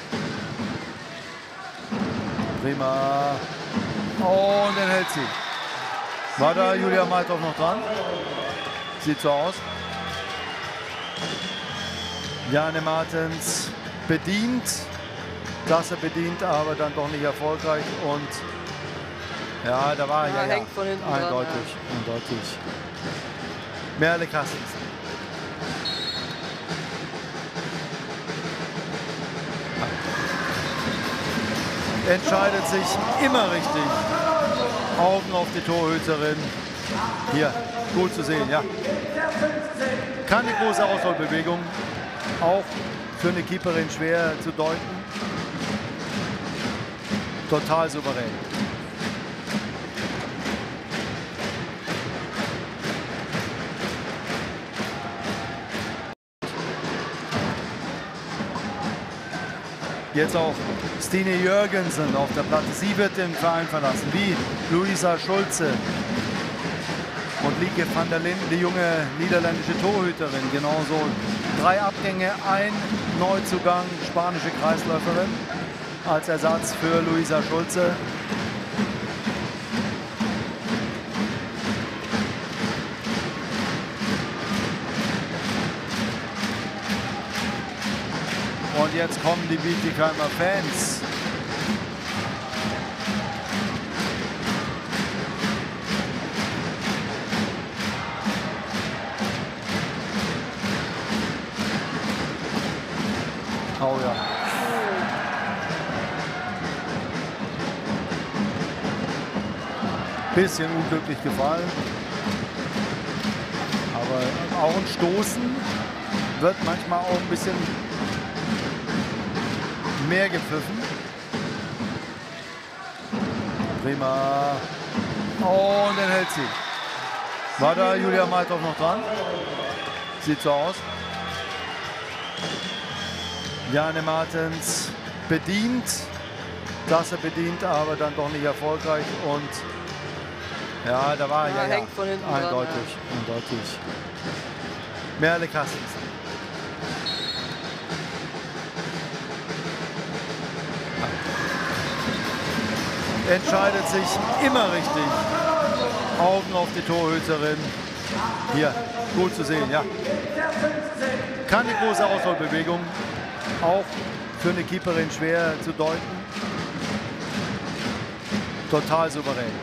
Prima. Und dann hält sie. War da Julia Malthoff noch dran? Sieht so aus. Jane Martens bedient, Klasse bedient, aber dann doch nicht erfolgreich und ja, da war ja, hängt von hinten eindeutig, dran, eindeutig. Merle Carstensen. Entscheidet sich immer richtig. Augen auf die Torhüterin. Hier, gut zu sehen, ja. Keine große Ausholbewegung. Auch für eine Keeperin schwer zu deuten. Total souverän. Jetzt auch Stine Jürgensen auf der Platte. Sie wird den Verein verlassen, wie Luisa Schulze und Lieke van der Linden, die junge niederländische Torhüterin. Genauso 3 Abgänge, ein Neuzugang, spanische Kreisläuferin als Ersatz für Luisa Schulze. Und jetzt kommen die Bietigheimer Fans. Oh ja. Bisschen unglücklich gefallen. Aber auch ein Stoßen wird manchmal auch ein bisschen mehr gepfiffen. Prima. Und dann hält sie. War da Julia Malthoff noch dran? Sieht so aus. Jane Martens bedient. Klasse bedient, aber dann doch nicht erfolgreich. Und ja, da war ja hängt von hinten eindeutig. dran, Eindeutig. Merle Kastens. Entscheidet sich immer richtig. Augen auf die Torhüterin. Hier, gut zu sehen, ja. Keine große Ausholbewegung. Auch für eine Keeperin schwer zu deuten. Total souverän.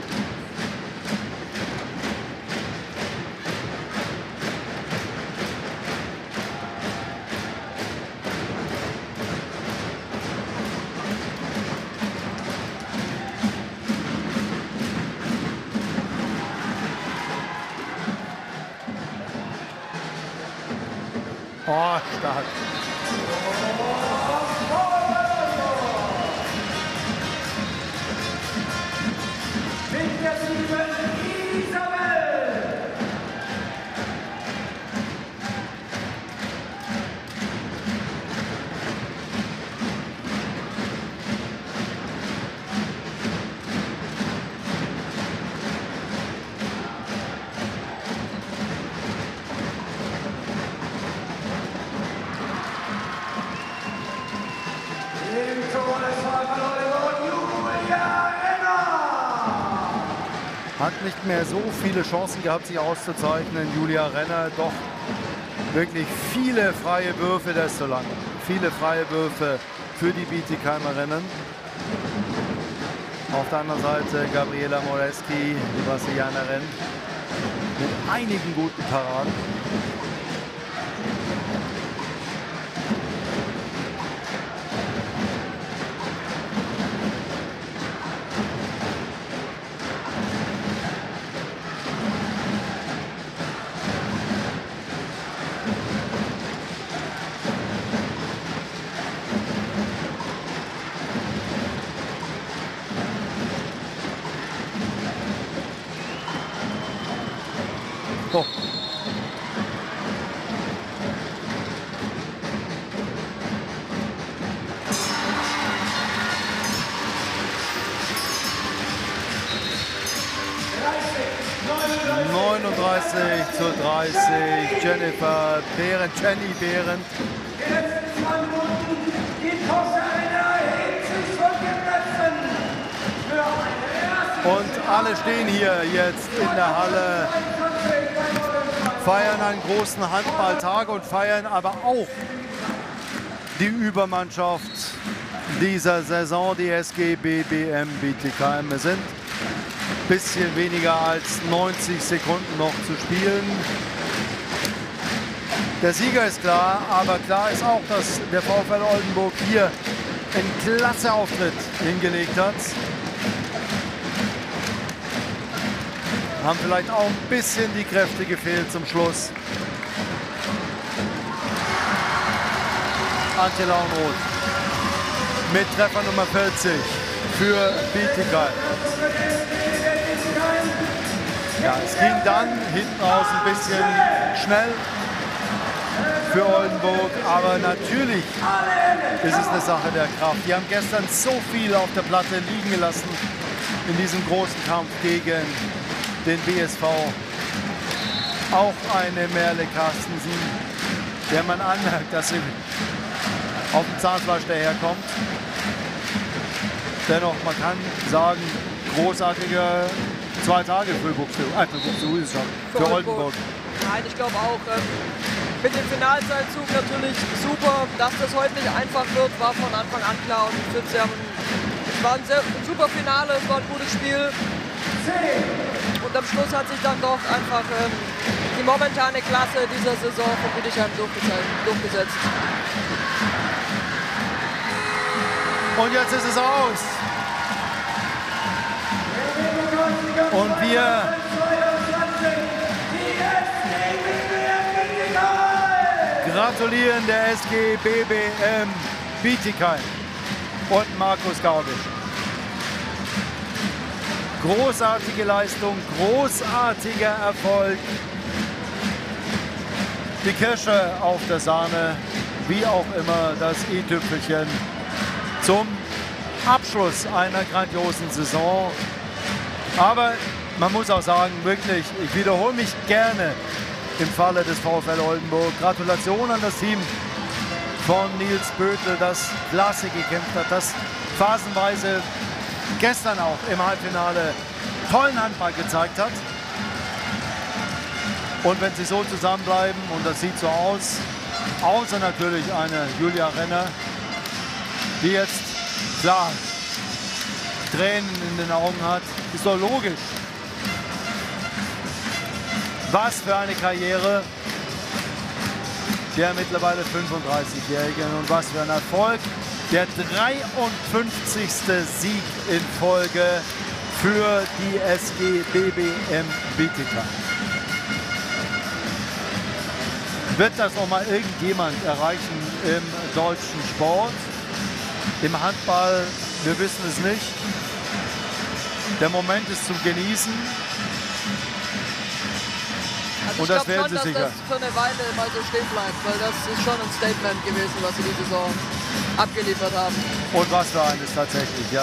Oh, stark. Mit der 7 Isabel. Hat nicht mehr so viele Chancen gehabt, sich auszuzeichnen. Julia Renner doch wirklich viele freie Würfe, das ist so lang. Viele freie Würfe für die Bietigheimerinnen. Auf der anderen Seite Gabriela Moreski, die Brasilianerin, mit einigen guten Paraden. Oh. Zu 30, Jennifer Behrendt, Jenny Behrendt. Die letzten 2 Minuten, die Tosche-Arena hebt sich von den Plätzen für eine erste. Und alle stehen hier jetzt in der Halle, feiern einen großen Handballtag und feiern aber auch die Übermannschaft dieser Saison, die SG BBM Bietigheim. Es sind ein bisschen weniger als 90 Sekunden noch zu spielen. Der Sieger ist klar, aber klar ist auch, dass der VfL Oldenburg hier einen klasse Auftritt hingelegt hat. Haben vielleicht auch ein bisschen die Kräfte gefehlt zum Schluss. Antje Launroth mit Treffer Nummer 40 für Bietigheim. Ja, es ging dann hinten raus ein bisschen schnell für Oldenburg, aber natürlich ist es eine Sache der Kraft. Die haben gestern so viel auf der Platte liegen gelassen in diesem großen Kampf gegen den BSV. Auch eine Merle Carstensen, der man anmerkt, dass sie auf dem Zahnfleisch daherkommt. Dennoch, man kann sagen, großartige 2 Tage für Buxtehude ist schon, für Oldenburg. Nein, ich glaube auch, mit dem Finalseilzug natürlich super. Dass das heute nicht einfach wird, war von Anfang an klar. Und ich finde, es war ein super Finale, es war ein gutes Spiel. Und am Schluss hat sich dann doch einfach die momentane Klasse dieser Saison von Bietigheim durchgesetzt. Und jetzt ist es aus. Und wir gratulieren der SG BBM Bietigheim und Markus Gaudisch. Großartige Leistung, großartiger Erfolg. Die Kirsche auf der Sahne, wie auch immer das i-Tüpfelchen zum Abschluss einer grandiosen Saison. Aber man muss auch sagen, wirklich, ich wiederhole mich gerne im Falle des VfL Oldenburg. Gratulation an das Team von Nils Bötel, das klasse gekämpft hat, das phasenweise gestern auch im Halbfinale tollen Handball gezeigt hat. Und wenn sie so zusammenbleiben, und das sieht so aus, außer natürlich eine Julia Renner, die jetzt, klar, Tränen in den Augen hat, ist doch logisch. Was für eine Karriere der mittlerweile 35-Jährigen und was für ein Erfolg. Der 53. Sieg in Folge für die SG BBM Bietigheim. Wird das noch mal irgendjemand erreichen im deutschen Sport? Im Handball, wir wissen es nicht. Der Moment ist zum Genießen. Also und ich das glaube werden schon, sie dass sicher. das für eine Weile mal so stehen bleibt, weil das ist schon ein Statement gewesen, was sie die Saison abgeliefert haben. Und was für eines tatsächlich, ja.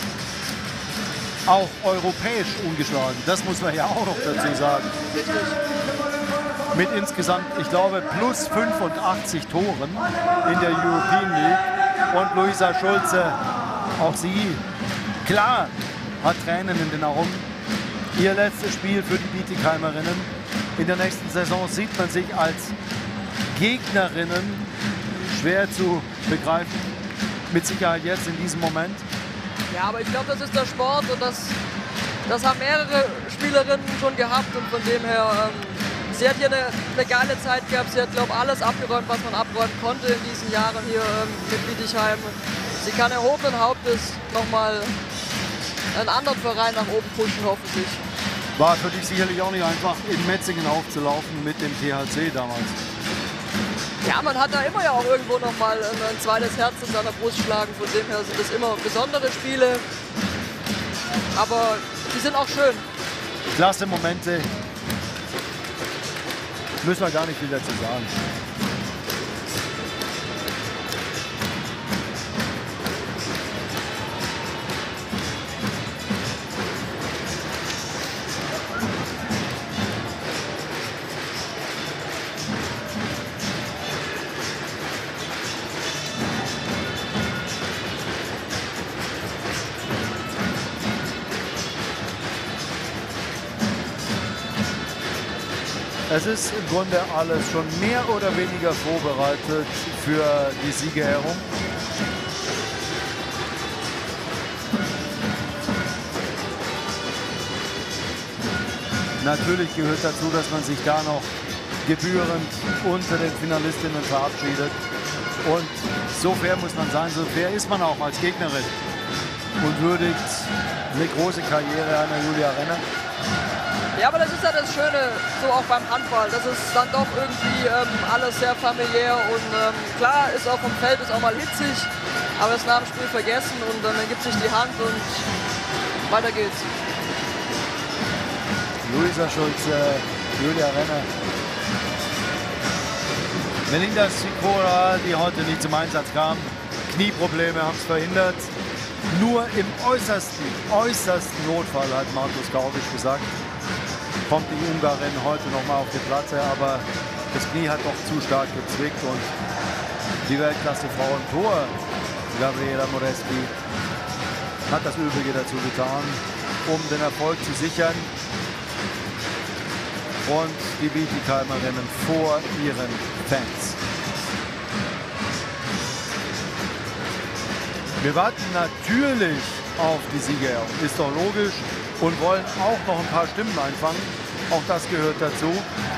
Auch europäisch ungeschlagen, das muss man ja auch noch dazu sagen. Richtig. Mit insgesamt, ich glaube, plus 85 Toren in der European League. Und Luisa Schulze, auch sie, klar, hat Tränen in den Augen. Ihr letztes Spiel für die Bietigheimerinnen. In der nächsten Saison sieht man sich als Gegnerinnen schwer zu begreifen. Mit Sicherheit jetzt in diesem Moment. Ja, aber ich glaube, das ist der Sport und das haben mehrere Spielerinnen schon gehabt. Und von dem her, sie hat hier eine geile Zeit gehabt. Sie hat, glaube ich, alles abgeräumt, was man abräumen konnte in diesen Jahren hier mit Bietigheim. Sie kann erhobenen Hauptes nochmal einen anderen Verein nach oben pushen, hoffentlich. War für dich sicherlich auch nicht einfach, in Metzingen aufzulaufen mit dem THC damals. Ja, man hat da immer ja auch irgendwo nochmal ein zweites Herz in seiner Brust schlagen. Von dem her sind das immer besondere Spiele. Aber die sind auch schön. Klasse Momente. Müssen wir gar nicht viel dazu sagen. Es ist im Grunde alles schon mehr oder weniger vorbereitet für die Siegerehrung. Natürlich gehört dazu, dass man sich da noch gebührend unter den Finalistinnen verabschiedet. Und so fair muss man sein, so fair ist man auch als Gegnerin und würdigt eine große Karriere einer Julia Renner. Ja, aber das ist ja das Schöne, so auch beim Handball. Das ist dann doch irgendwie alles sehr familiär und klar ist auch vom Feld ist auch mal hitzig. aber das nach dem Spiel vergessen und man gibt sich die Hand und weiter geht's. Luisa Schulze, Julia Renner. Melinda Sikora, die heute nicht zum Einsatz kam. Knieprobleme haben es verhindert. Nur im äußersten Notfall, hat Markus Gaudisch gesagt, kommt die Ungarin heute noch mal auf die Platte, aber das Knie hat doch zu stark gezwickt und die Weltklasse-Frau im Tor, Gabriela Moreschi, hat das Übrige dazu getan, um den Erfolg zu sichern und die Bietigheimerinnen vor ihren Fans. Wir warten natürlich auf die Siegerehrung, ist doch logisch, und wollen auch noch ein paar Stimmen einfangen. Auch das gehört dazu.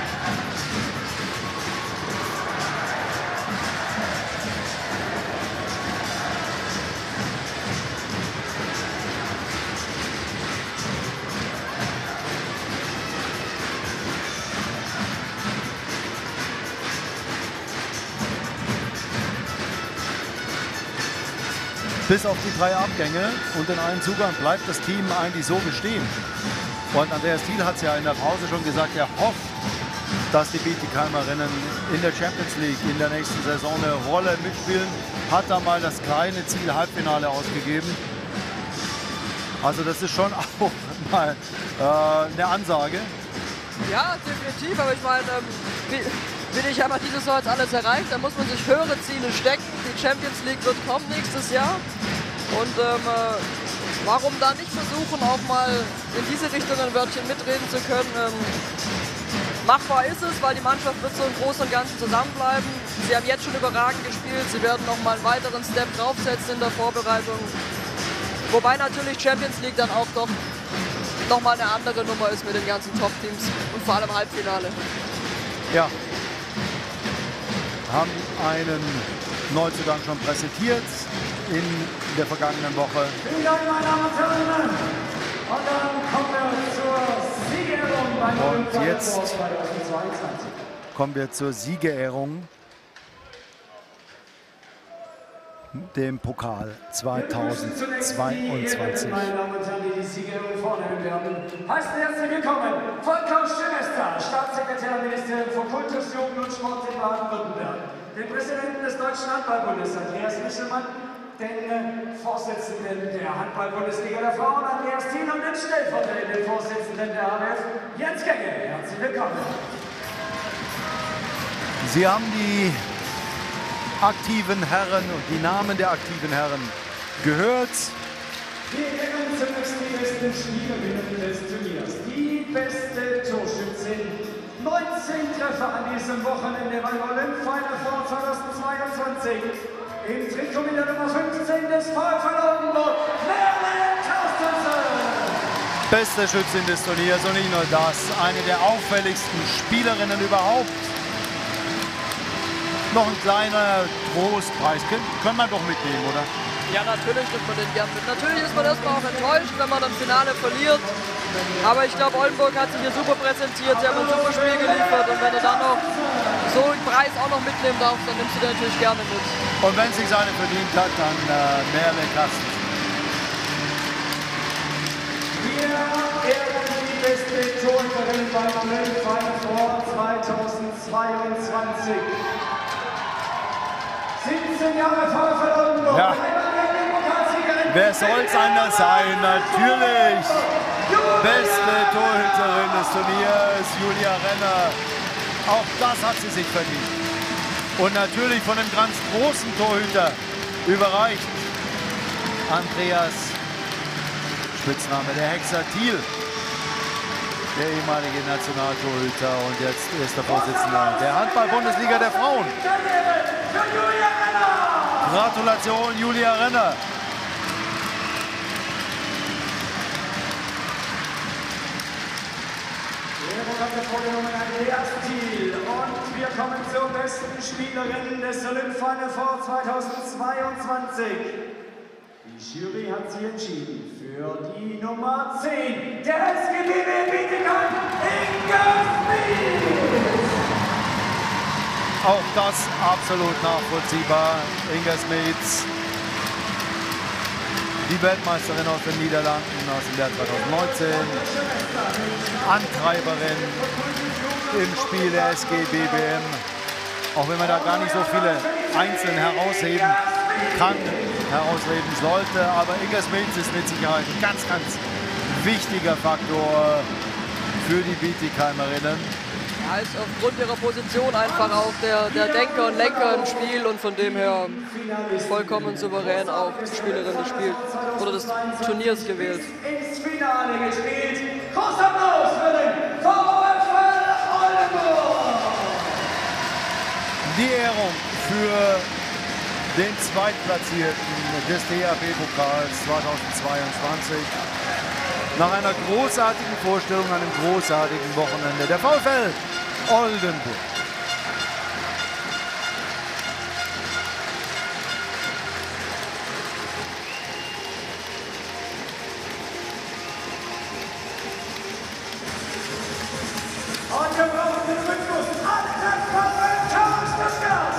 Bis auf die 3 Abgänge und den einen Zugang bleibt das Team eigentlich so bestehen. Und Andreas Thiel hat es ja in der Pause schon gesagt, er hofft, dass die Bietigheimerinnen in der Champions League in der nächsten Saison eine Rolle mitspielen. Hat da mal das kleine Ziel Halbfinale ausgegeben. Also das ist schon auch mal eine Ansage. Ja, definitiv, aber ich meine, will ich einmal diese Saison jetzt alles erreicht, dann muss man sich höhere Ziele stecken. Die Champions League wird kommen nächstes Jahr. Und warum da nicht versuchen, auch mal in diese Richtung ein Wörtchen mitreden zu können? Machbar ist es, weil die Mannschaft wird so im Großen und Ganzen zusammenbleiben. Sie haben jetzt schon überragend gespielt. Sie werden noch mal einen weiteren Step draufsetzen in der Vorbereitung. Wobei natürlich Champions League dann auch doch noch mal eine andere Nummer ist mit den ganzen Top-Teams und vor allem Halbfinale. Ja. Haben einen Neuzugang schon präsentiert in der vergangenen Woche. Vielen Dank, meine Damen und Herren. Und dann kommen wir zur Siegerehrung bei Und jetzt 2022. kommen wir zur Siegerehrung, dem Pokal 2022. Meine Damen und Herren, die die Siegerehrung vornehmen werden. Heißt herzlich willkommen, Volker Schemester, Staatssekretär, Ministerium für Kultus, Jugend und Sport in Baden-Württemberg. Den Präsidenten des Deutschen Handballbundes, Andreas Michelmann, den Vorsitzenden der Handball-Bundesliga der Frauen, Andreas Thiel, und den stellvertretenden Vorsitzenden der HBF, Jens Genge. Herzlich willkommen. Sie haben die aktiven Herren und die Namen der aktiven Herren gehört. Wir kennen zunächst die besten Spielerinnen des Turniers. Die beste Torschützin. 19 Treffer an diesem Wochenende beim Olymp-Final Four 2022. Im Trikot mit der Nummer 15 des VfL Oldenburg, Merle Carstensen. Beste Schützin des Turniers und nicht nur das, eine der auffälligsten Spielerinnen überhaupt. Noch ein kleiner Trostpreis, können wir doch mitnehmen, oder? Ja, natürlich nimmt man den gern mit. Natürlich ist man erstmal auch enttäuscht, wenn man im Finale verliert. Aber ich glaube, Oldenburg hat sich hier super präsentiert, sie haben ein super Spiel geliefert. Und wenn er dann noch so einen Preis auch noch mitnehmen darf, dann nimmst du den natürlich gerne mit. Und wenn sie seine verdient hat, dann Merle Carstensen. Wir ehren die beste Torhüterin beim Olymp-Final Four 2022. 17 Jahre VfL Oldenburg. Ja. Wer soll es anders sein? Natürlich. Beste Torhüterin des Turniers, Julia Renner. Auch das hat sie sich verdient. Und natürlich von einem ganz großen Torhüter überreicht. Andreas, Spitzname der Hexer Thiel. Der ehemalige Nationaltorhüter und jetzt erster Vorsitzender der Handball-Bundesliga der Frauen. Gratulation, Julia Renner. Andreas Thiel. Und wir kommen zur besten Spielerin des Olymp-Final Four 2022. Die Jury hat sich entschieden für die Nummer 10 der SGBW Bietigheim, Inga Smith. Auch das absolut nachvollziehbar. Inga Smith die Weltmeisterin aus den Niederlanden aus dem Jahr 2019, Antreiberin im Spiel der SG BBM. Auch wenn man da gar nicht so viele einzeln herausheben kann, herausheben sollte. Aber Inga Smits ist mit Sicherheit ein ganz, ganz wichtiger Faktor für die Bietigheimerinnen. Ja, ist aufgrund ihrer Position einfach auch der Denker und Lenker im Spiel und von dem her vollkommen souverän auch die Spielerin des Spiels oder des Turniers gewählt. Ins Finale gespielt. Großer Applaus für den VfL Oldenburg. Die Ehrung für den Zweitplatzierten des DHB-Pokals 2022. Nach einer großartigen Vorstellung, einem großartigen Wochenende. Der VfL Oldenburg. Und wir brauchen den Rückfluss. Alle VfL Stuttgart.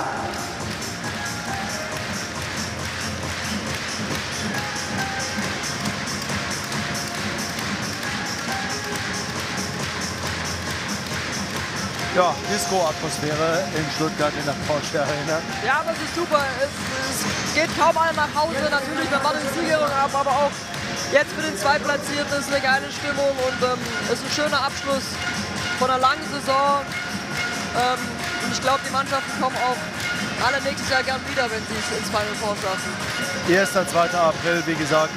Ja, Disco-Atmosphäre in Stuttgart in der Porsche Arena. Ja, aber es ist super. Es geht kaum alle nach Hause. Natürlich, wir machen die Siegerin ab, aber auch jetzt für den Zweitplatzierten ist eine geile Stimmung und es ist ein schöner Abschluss von einer langen Saison. Und ich glaube, die Mannschaften kommen auch alle nächstes Jahr gern wieder, wenn sie es ins Final Four schaffen. 1. 2. April, wie gesagt,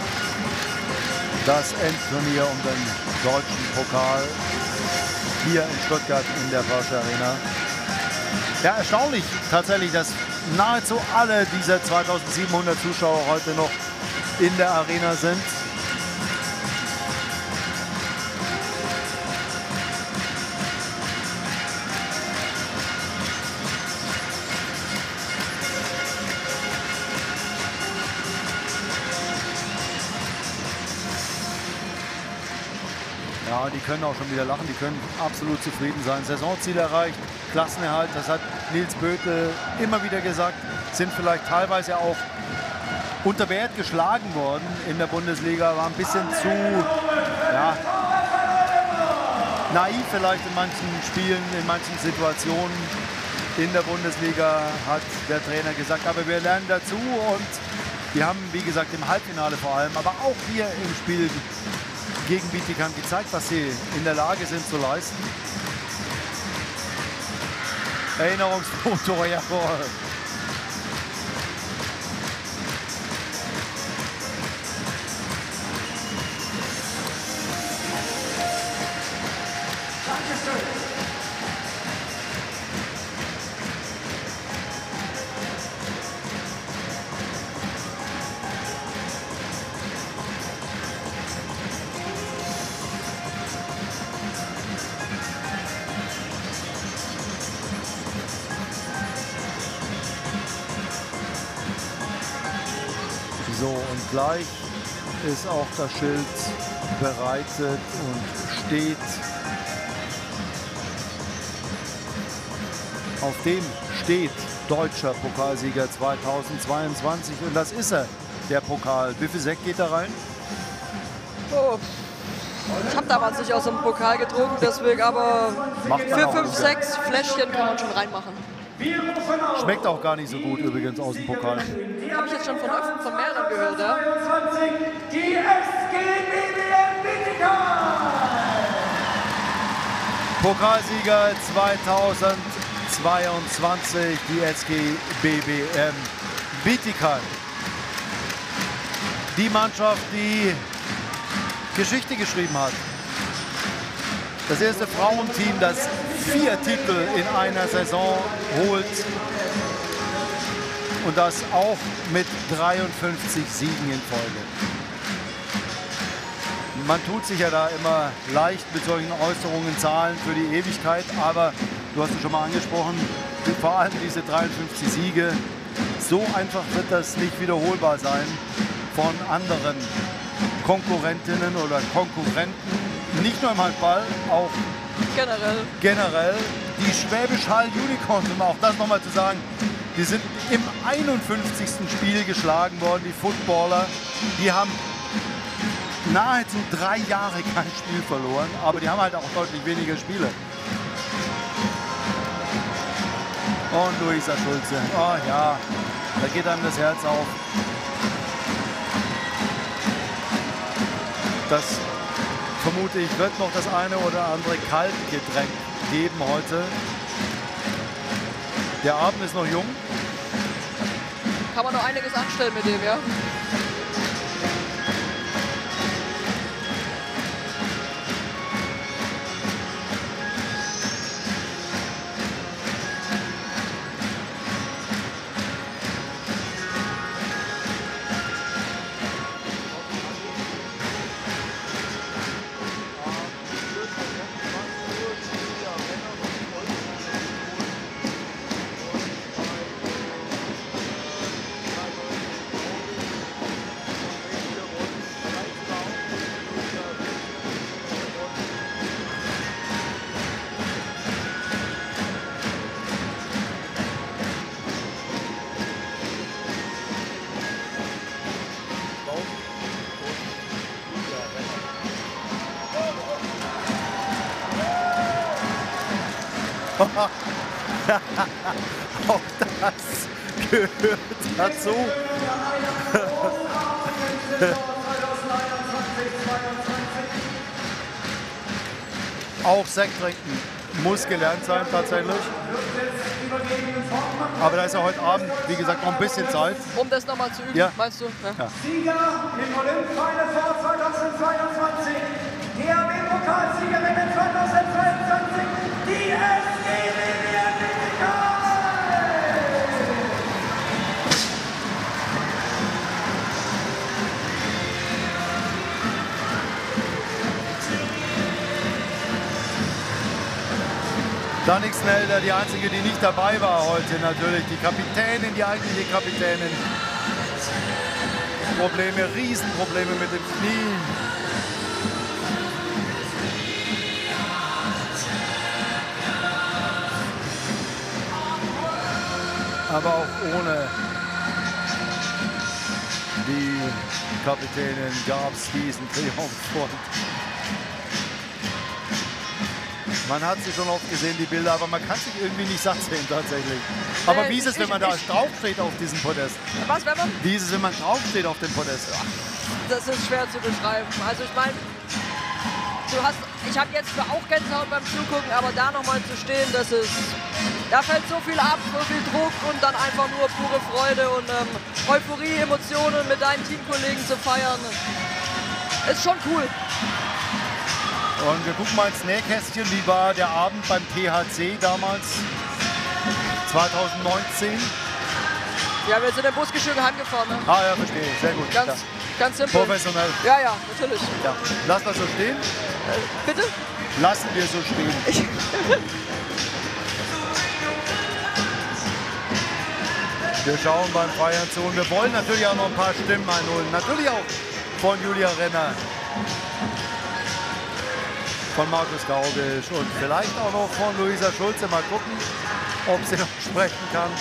das Endturnier um den deutschen Pokal hier in Stuttgart in der Porsche Arena. Ja, erstaunlich tatsächlich, dass nahezu alle dieser 2700 Zuschauer heute noch in der Arena sind. Ja, die können auch schon wieder lachen, die können absolut zufrieden sein. Saisonziel erreicht, Klassenerhalt, das hat Nils Böte immer wieder gesagt, sind vielleicht teilweise auch unter Wert geschlagen worden in der Bundesliga, war ein bisschen zu naiv vielleicht in manchen Spielen, in manchen Situationen in der Bundesliga, hat der Trainer gesagt. Aber wir lernen dazu und die haben, wie gesagt, im Halbfinale vor allem, aber auch hier im Spiel gegen Bietigheim gezeigt, was sie in der Lage sind zu leisten. Erinnerungsfoto, jawohl. So, und gleich ist auch das Schild bereitet und steht. Auf dem steht deutscher Pokalsieger 2022 und das ist er, der Pokal. Wie viel Sekt geht da rein? Oh. Ich habe damals nicht aus dem Pokal getrunken, deswegen aber für 5, 6 Fläschchen kann man schon reinmachen. Schmeckt auch gar nicht so gut übrigens aus dem Pokal. Habe ich jetzt schon von mehreren gehört, ja? 22, die SG BBM Bietigheim. Pokalsieger 2022, die SG BBM Bietigheim. Die Mannschaft, die Geschichte geschrieben hat. Das erste Frauenteam, das 4 Titel in einer Saison holt und das auch mit 53 Siegen in Folge. Man tut sich ja da immer leicht mit solchen Äußerungen, Zahlen für die Ewigkeit, aber du hast es schon mal angesprochen, vor allem diese 53 Siege, so einfach wird das nicht wiederholbar sein von anderen Konkurrentinnen oder Konkurrenten, nicht nur im Handball, auch Generell. Die Schwäbisch Hall Unicorns, um auch das nochmal zu sagen, die sind im 51. Spiel geschlagen worden, die Footballer. Die haben nahezu 3 Jahre kein Spiel verloren, aber die haben halt auch deutlich weniger Spiele. Und Luisa Schulze, oh ja, da geht einem das Herz auf. Das, vermute ich, wird noch das eine oder andere Kaltgetränk geben heute. Der Abend ist noch jung. Kann man noch einiges anstellen mit dem, ja. Auch das gehört dazu. Auch Sekt trinken muss gelernt sein tatsächlich. Aber da ist ja heute Abend, wie gesagt, noch ein bisschen Zeit. Um das nochmal zu üben, ja. meinst du? Ja. Sieger im Olymp-Final Four 2022. DHB-Pokalsiegerinnen 2022. Die SG Vivien Bietigheim. Danik Snelder, die einzige, die nicht dabei war heute natürlich. Die Kapitänin, die eigentliche Kapitänin. Probleme, Riesenprobleme mit dem Knie. Aber auch ohne die Kapitänin gab es diesen Triumph. Man hat sie schon oft gesehen, die Bilder, aber man kann sich irgendwie nicht satt sehen tatsächlich. Aber wie ist es, wenn man da draufsteht auf diesem Podest? Was, wenn man? Wie ist es, wenn man draufsteht auf dem Podest? Das ist schwer zu beschreiben. Also ich meine, ich habe jetzt auch Gänsehaut beim Zugucken, aber da nochmal zu stehen, da fällt so viel ab, so viel Druck und dann einfach nur pure Freude und Euphorie, Emotionen mit deinen Teamkollegen zu feiern. Ist schon cool. Und wir gucken mal ins Nähkästchen, wie war der Abend beim THC damals, 2019? Ja, wir sind im Bus geschön heimgefahren. Ne? Ah ja, verstehe, sehr gut. Ganz simpel. Professionell. Ja, natürlich. Ja. Lass das so stehen. Bitte? Lassen wir so stehen. Wir schauen beim Feiern zu und wir wollen natürlich auch noch ein paar Stimmen einholen. Natürlich auch von Julia Renner, von Markus Gaugisch und vielleicht auch noch von Luisa Schulze. Mal gucken, ob sie noch sprechen kann.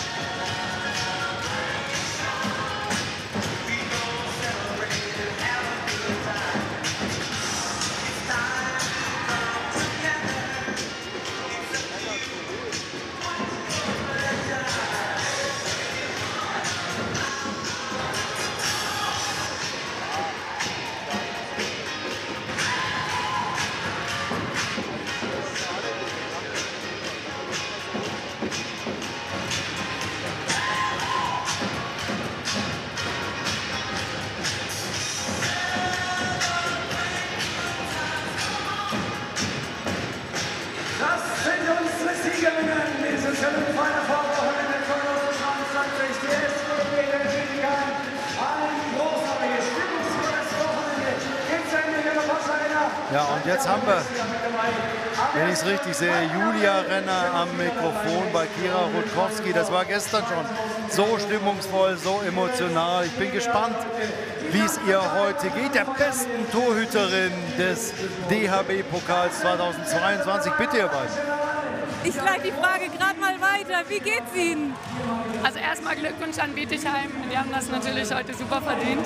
und jetzt haben wir, wenn ich es richtig sehe, Julia Renner am Mikrofon bei Kira Rutkowski. Das war gestern schon so stimmungsvoll, so emotional. Ich bin gespannt, wie es ihr heute geht. Der besten Torhüterin des DHB-Pokals 2022. Bitte, ihr beiden. Ich leite die Frage gerade mal weiter. Wie geht's Ihnen? Also erstmal Glückwunsch an Bietigheim. Die haben das natürlich heute super verdient.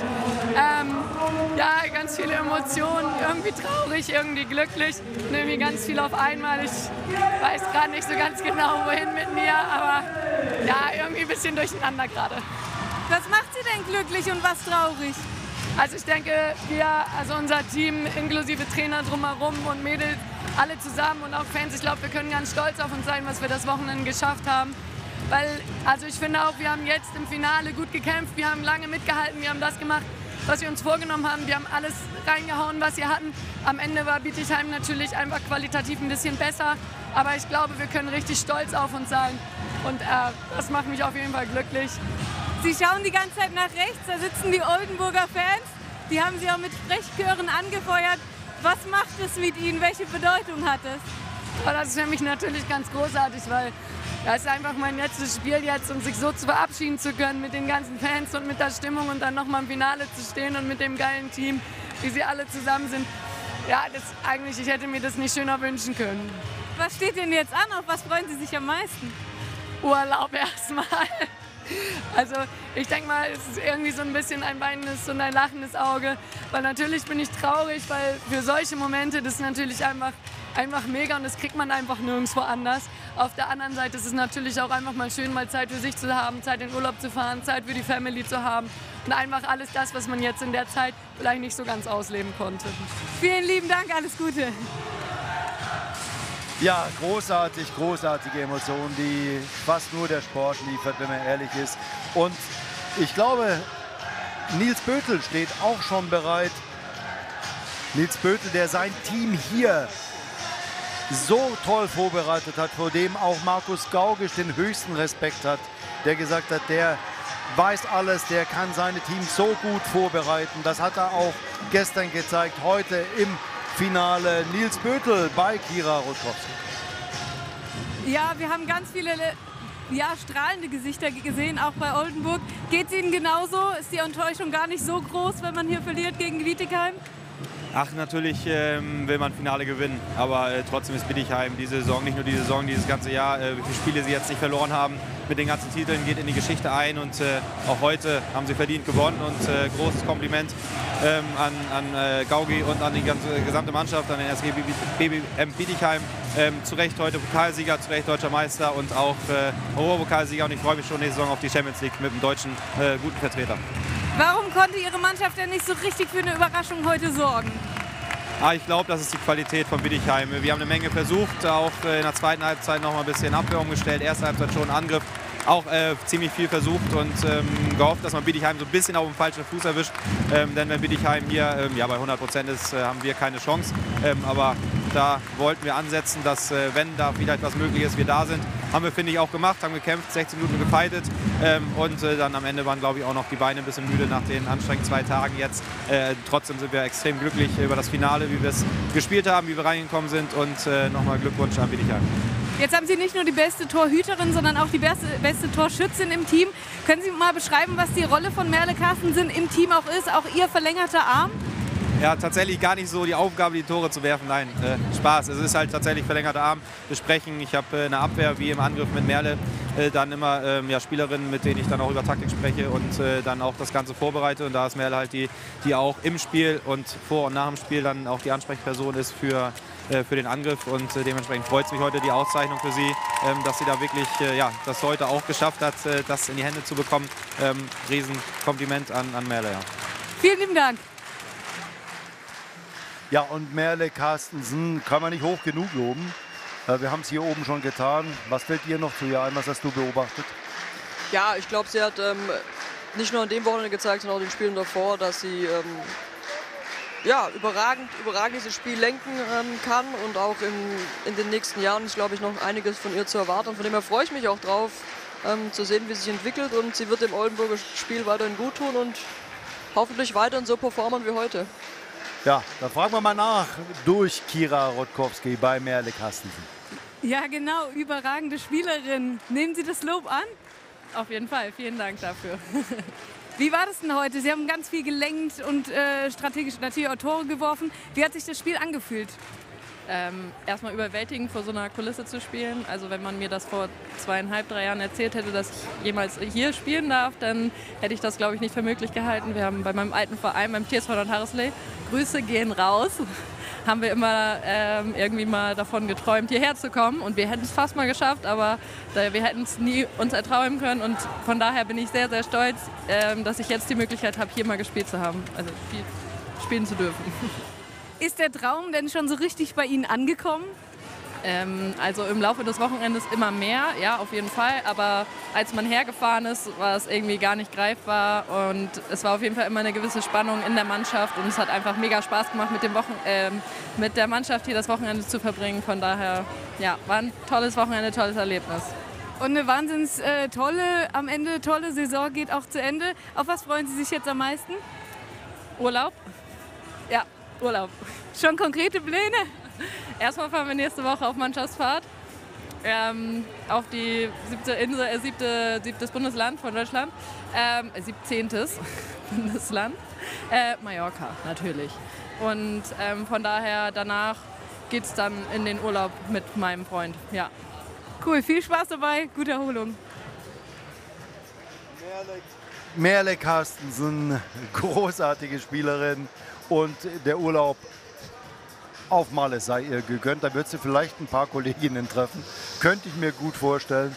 Ja, ganz viele Emotionen. Irgendwie traurig, irgendwie glücklich. Und irgendwie ganz viel auf einmal. Ich weiß gerade nicht so ganz genau, wohin mit mir. Aber ja, irgendwie ein bisschen durcheinander gerade. Was macht Sie denn glücklich und was traurig? Also ich denke, also unser Team inklusive Trainer drumherum und Mädels, alle zusammen und auch Fans, ich glaube, wir können ganz stolz auf uns sein, was wir das Wochenende geschafft haben. Weil, also ich finde auch, wir haben jetzt im Finale gut gekämpft, wir haben lange mitgehalten, wir haben das gemacht, was wir uns vorgenommen haben, wir haben alles reingehauen, was wir hatten. Am Ende war Bietigheim natürlich einfach qualitativ ein bisschen besser, aber ich glaube, wir können richtig stolz auf uns sein und das macht mich auf jeden Fall glücklich. Sie schauen die ganze Zeit nach rechts, da sitzen die Oldenburger Fans, die haben Sie auch mit Sprechchören angefeuert. Was macht es mit Ihnen? Welche Bedeutung hat es? Oh, das ist für mich natürlich ganz großartig, weil das ist einfach mein letztes Spiel jetzt, um sich so zu verabschieden zu können mit den ganzen Fans und mit der Stimmung und dann nochmal im Finale zu stehen und mit dem geilen Team, wie sie alle zusammen sind. Ja, ich hätte mir das nicht schöner wünschen können. Was steht denn jetzt an? Auf was freuen Sie sich am meisten? Urlaub erstmal. Also ich denke mal, es ist irgendwie so ein bisschen ein weinendes und ein lachendes Auge, weil natürlich bin ich traurig, weil für solche Momente, das ist natürlich einfach mega und das kriegt man einfach nirgendwo anders. Auf der anderen Seite ist es natürlich auch einfach mal schön, mal Zeit für sich zu haben, Zeit in Urlaub zu fahren, Zeit für die Family zu haben und einfach alles das, was man jetzt in der Zeit vielleicht nicht so ganz ausleben konnte. Vielen lieben Dank, alles Gute. Ja, großartige Emotionen, die fast nur der Sport liefert, wenn man ehrlich ist. Und ich glaube, Nils Bötel steht auch schon bereit. Nils Bötel, der sein Team hier so toll vorbereitet hat, vor dem auch Markus Gaugisch den höchsten Respekt hat, der gesagt hat, der weiß alles, der kann seine Teams so gut vorbereiten. Das hat er auch gestern gezeigt, heute im Finale. Nils Bötel bei Kira Rutkowski. Ja, wir haben ganz viele strahlende Gesichter gesehen, auch bei Oldenburg. Geht es Ihnen genauso? Ist die Enttäuschung gar nicht so groß, wenn man hier verliert gegen Bietigheim? Ach, natürlich will man Finale gewinnen, aber trotzdem ist Bietigheim diese Saison, nicht nur diese Saison, dieses ganze Jahr, wie viele Spiele sie jetzt nicht verloren haben, mit den ganzen Titeln geht in die Geschichte ein und auch heute haben sie verdient gewonnen und großes Kompliment an Gaugi und an die gesamte Mannschaft, an den SG BBM Bietigheim. Zu Recht heute Pokalsieger, zu Recht Deutscher Meister und auch Europapokalsieger und ich freue mich schon nächste Saison auf die Champions League mit dem deutschen guten Vertreter. Warum konnte Ihre Mannschaft denn nicht so richtig für eine Überraschung heute sorgen? Ich glaube, das ist die Qualität von Bietigheim. Wir haben eine Menge versucht, auch in der zweiten Halbzeit noch mal ein bisschen Abwehr umgestellt, erste Halbzeit schon Angriff, auch ziemlich viel versucht und gehofft, dass man Bietigheim so ein bisschen auf dem falschen Fuß erwischt. Denn wenn Bietigheim hier bei 100% ist, haben wir keine Chance. Aber da wollten wir ansetzen, dass wenn da wieder etwas möglich ist, wir da sind. Haben wir, finde ich, auch gemacht, haben gekämpft, 16 Minuten gefightet und dann am Ende waren, glaube ich, auch noch die Beine ein bisschen müde nach den anstrengenden 2 Tagen jetzt. Trotzdem sind wir extrem glücklich über das Finale, wie wir es gespielt haben, wie wir reingekommen sind und nochmal Glückwunsch an Bietigheim. Jetzt haben Sie nicht nur die beste Torhüterin, sondern auch die beste Torschützin im Team. Können Sie mal beschreiben, was die Rolle von Merle Carstensen im Team auch ist, auch Ihr verlängerter Arm? Ja, tatsächlich gar nicht so die Aufgabe, die Tore zu werfen. Nein, Spaß. Es ist halt tatsächlich verlängerter Arm. Wir sprechen, ich habe eine Abwehr wie im Angriff mit Merle, dann immer Spielerinnen, mit denen ich dann auch über Taktik spreche und dann auch das Ganze vorbereite. Und da ist Merle halt die auch im Spiel und vor und nach dem Spiel dann auch die Ansprechperson ist für den Angriff. Und dementsprechend freut es mich heute die Auszeichnung für sie, dass sie da wirklich das heute auch geschafft hat, das in die Hände zu bekommen. Riesenkompliment an Merle. Ja. Vielen lieben Dank. Ja, und Merle Carstensen kann man nicht hoch genug loben. Wir haben es hier oben schon getan. Was fällt dir noch zu ihr ein? Was hast du beobachtet? Ja, ich glaube, sie hat nicht nur an dem Wochenende gezeigt, sondern auch in den Spielen davor, dass sie überragend dieses Spiel lenken kann und auch in den nächsten Jahren ist, glaube ich, noch einiges von ihr zu erwarten. Von dem her freue ich mich auch drauf, zu sehen, wie sie sich entwickelt und sie wird dem Oldenburger Spiel weiterhin gut tun und hoffentlich weiterhin so performen wie heute. Ja, dann fragen wir mal nach durch Kira Rutkowski bei Merle Carstensen. Ja, genau, überragende Spielerin. Nehmen Sie das Lob an? Auf jeden Fall, vielen Dank dafür. Wie war das denn heute? Sie haben ganz viel gelenkt und strategisch natürlich auch Tore geworfen. Wie hat sich das Spiel angefühlt? Erstmal überwältigend, vor so einer Kulisse zu spielen. Also wenn man mir das vor 2,5, 3 Jahren erzählt hätte, dass ich jemals hier spielen darf, dann hätte ich das, glaube ich, nicht für möglich gehalten. Wir haben bei meinem alten Verein, beim TSV Nordharsley, Grüße gehen raus, haben wir immer irgendwie mal davon geträumt, hierher zu kommen. Und wir hätten es fast mal geschafft, aber wir hätten es nie uns erträumen können. Und von daher bin ich sehr, sehr stolz, dass ich jetzt die Möglichkeit habe, hier mal gespielt zu haben, also spielen zu dürfen. Ist der Traum denn schon so richtig bei Ihnen angekommen? Also im Laufe des Wochenendes immer mehr, ja, auf jeden Fall. Aber als man hergefahren ist, war es irgendwie gar nicht greifbar. Und es war auf jeden Fall immer eine gewisse Spannung in der Mannschaft. Und es hat einfach mega Spaß gemacht, mit der Mannschaft hier das Wochenende zu verbringen. Von daher, ja, war ein tolles Wochenende, tolles Erlebnis. Und eine wahnsinns am Ende tolle Saison geht auch zu Ende. Auf was freuen Sie sich jetzt am meisten? Urlaub? Ja, Urlaub. Schon konkrete Pläne? Erstmal fahren wir nächste Woche auf Mannschaftsfahrt auf die siebtes Bundesland von Deutschland, 17. Bundesland, Mallorca natürlich. Und von daher danach geht es dann in den Urlaub mit meinem Freund. Ja. Cool, viel Spaß dabei, gute Erholung. Merle Carstensen, großartige Spielerin, und der Urlaub auf Malle sei ihr gegönnt. Da wird sie vielleicht ein paar Kolleginnen treffen. Könnte ich mir gut vorstellen.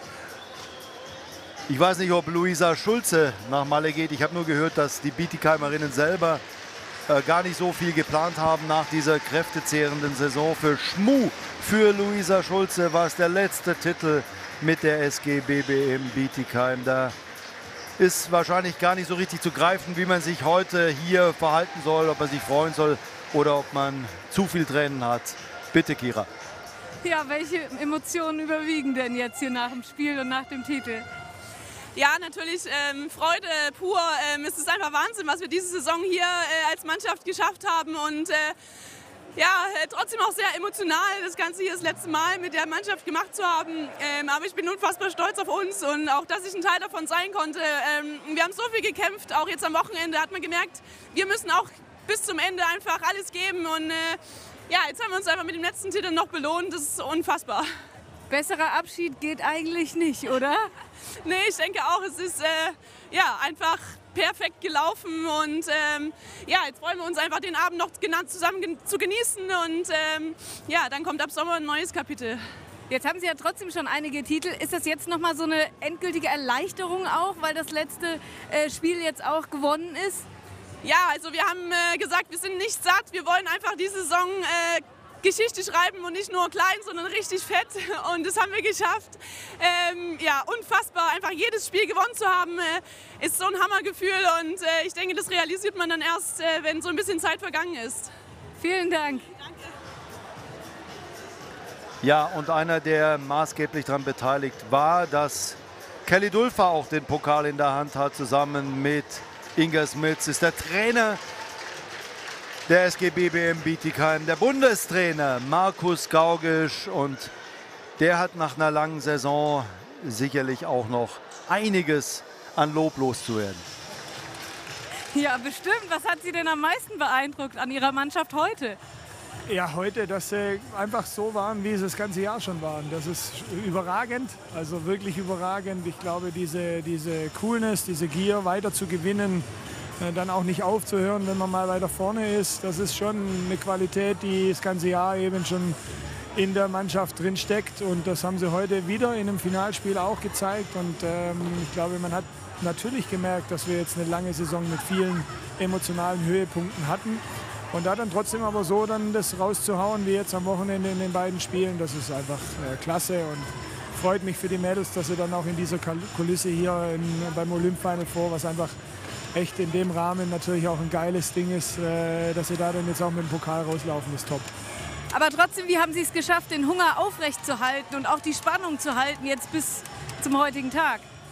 Ich weiß nicht, ob Luisa Schulze nach Malle geht. Ich habe nur gehört, dass die Bietigheimerinnen selber gar nicht so viel geplant haben nach dieser kräftezehrenden Saison. Für Schmu, für Luisa Schulze war es der letzte Titel mit der SG BBM Bietigheim. Da ist wahrscheinlich gar nicht so richtig zu greifen, wie man sich heute hier verhalten soll, ob man sich freuen soll oder ob man zu viel Tränen hat. Bitte, Kira. Ja, welche Emotionen überwiegen denn jetzt hier nach dem Spiel und nach dem Titel? Ja, natürlich Freude pur. Es ist einfach Wahnsinn, was wir diese Saison hier als Mannschaft geschafft haben. Und trotzdem auch sehr emotional, das Ganze hier das letzte Mal mit der Mannschaft gemacht zu haben. Aber ich bin unfassbar stolz auf uns und auch, dass ich ein Teil davon sein konnte. Wir haben so viel gekämpft, auch jetzt am Wochenende hat man gemerkt, wir müssen auch bis zum Ende einfach alles geben. Und jetzt haben wir uns einfach mit dem letzten Titel noch belohnt. Das ist unfassbar. Besserer Abschied geht eigentlich nicht, oder? Nee, ich denke auch, es ist einfach perfekt gelaufen. Und jetzt freuen wir uns einfach, den Abend noch zusammen zu genießen. Und dann kommt ab Sommer ein neues Kapitel. Jetzt haben Sie ja trotzdem schon einige Titel. Ist das jetzt nochmal so eine endgültige Erleichterung auch, weil das letzte Spiel jetzt auch gewonnen ist? Ja, also wir haben gesagt, wir sind nicht satt. Wir wollen einfach diese Saison Geschichte schreiben und nicht nur klein, sondern richtig fett. Und das haben wir geschafft. Unfassbar. Einfach jedes Spiel gewonnen zu haben, ist so ein Hammergefühl. Und ich denke, das realisiert man dann erst, wenn so ein bisschen Zeit vergangen ist. Vielen Dank. Danke. Ja, und einer, der maßgeblich daran beteiligt war, dass Kelly Dulfer auch den Pokal in der Hand hat, zusammen mit Inga Smits, ist der Trainer der SG BBM Bietigheim, der Bundestrainer Markus Gaugisch, und der hat nach einer langen Saison sicherlich auch noch einiges an Lob loszuwerden. Ja, bestimmt. Was hat Sie denn am meisten beeindruckt an Ihrer Mannschaft heute? Ja, heute, dass sie einfach so waren, wie sie das ganze Jahr schon waren. Das ist überragend, also wirklich überragend. Ich glaube, diese Coolness, diese Gier, weiter zu gewinnen, dann auch nicht aufzuhören, wenn man mal weiter vorne ist, das ist schon eine Qualität, die das ganze Jahr eben schon in der Mannschaft drin steckt. Und das haben sie heute wieder in einem Finalspiel auch gezeigt. Und ich glaube, man hat natürlich gemerkt, dass wir jetzt eine lange Saison mit vielen emotionalen Höhepunkten hatten. Und da dann trotzdem aber so dann das rauszuhauen, wie jetzt am Wochenende in den beiden Spielen, das ist einfach klasse und freut mich für die Mädels, dass sie dann auch in dieser Kulisse hier beim Olymp-Final Four, was einfach echt in dem Rahmen natürlich auch ein geiles Ding ist, dass sie da dann jetzt auch mit dem Pokal rauslaufen, ist top. Aber trotzdem, wie haben Sie es geschafft, den Hunger aufrechtzuerhalten und auch die Spannung zu halten jetzt bis zum heutigen Tag?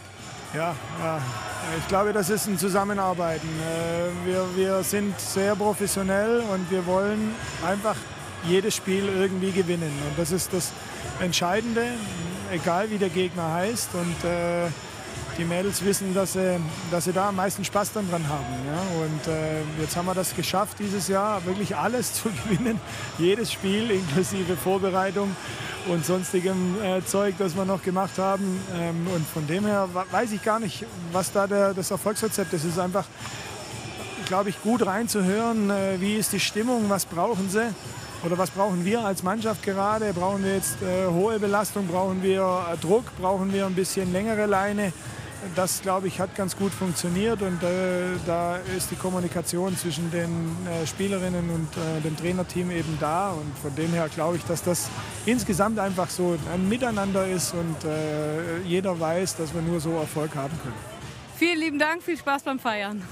Ja, ich glaube, das ist ein Zusammenarbeiten. Wir sind sehr professionell und wir wollen einfach jedes Spiel irgendwie gewinnen. Und das ist das Entscheidende, egal wie der Gegner heißt. Und die Mädels wissen, dass sie da am meisten Spaß dran haben. Ja? Und jetzt haben wir das geschafft, dieses Jahr wirklich alles zu gewinnen. Jedes Spiel inklusive Vorbereitung und sonstigem Zeug, das wir noch gemacht haben. Und von dem her weiß ich gar nicht, was da das Erfolgsrezept ist. Es ist einfach, glaube ich, gut reinzuhören, wie ist die Stimmung, was brauchen sie oder was brauchen wir als Mannschaft gerade. Brauchen wir jetzt hohe Belastung, brauchen wir Druck, brauchen wir ein bisschen längere Leine. Das, glaube ich, hat ganz gut funktioniert und da ist die Kommunikation zwischen den Spielerinnen und dem Trainerteam eben da. Und von dem her glaube ich, dass das insgesamt einfach so ein Miteinander ist und jeder weiß, dass wir nur so Erfolg haben können. Vielen lieben Dank, viel Spaß beim Feiern.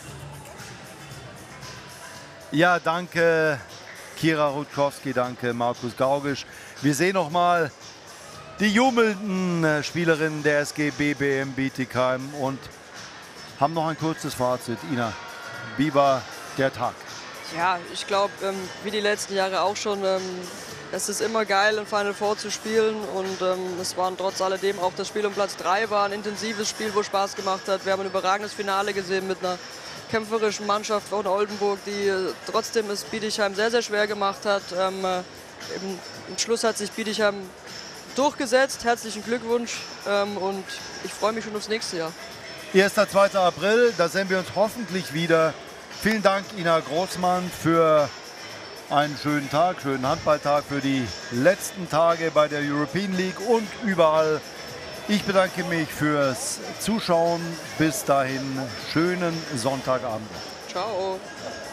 Ja, danke Kira Rutkowski, danke Markus Gaugisch. Wir sehen noch mal die jubelnden Spielerinnen der SG BBM Bietigheim und haben noch ein kurzes Fazit. Ina, wie war der Tag? Ja, ich glaube, wie die letzten Jahre auch schon, es ist immer geil, im Final Four zu spielen und es war trotz alledem auch das Spiel um Platz 3 war ein intensives Spiel, wo Spaß gemacht hat. Wir haben ein überragendes Finale gesehen mit einer kämpferischen Mannschaft von Oldenburg, die trotzdem es Bietigheim sehr, sehr schwer gemacht hat. Im Schluss hat sich Bietigheim durchgesetzt. Herzlichen Glückwunsch und ich freue mich schon aufs nächste Jahr. 1. 2. April, da sehen wir uns hoffentlich wieder. Vielen Dank, Ina Großmann, für einen schönen Tag, schönen Handballtag, für die letzten Tage bei der European League und überall. Ich bedanke mich fürs Zuschauen. Bis dahin, schönen Sonntagabend. Ciao.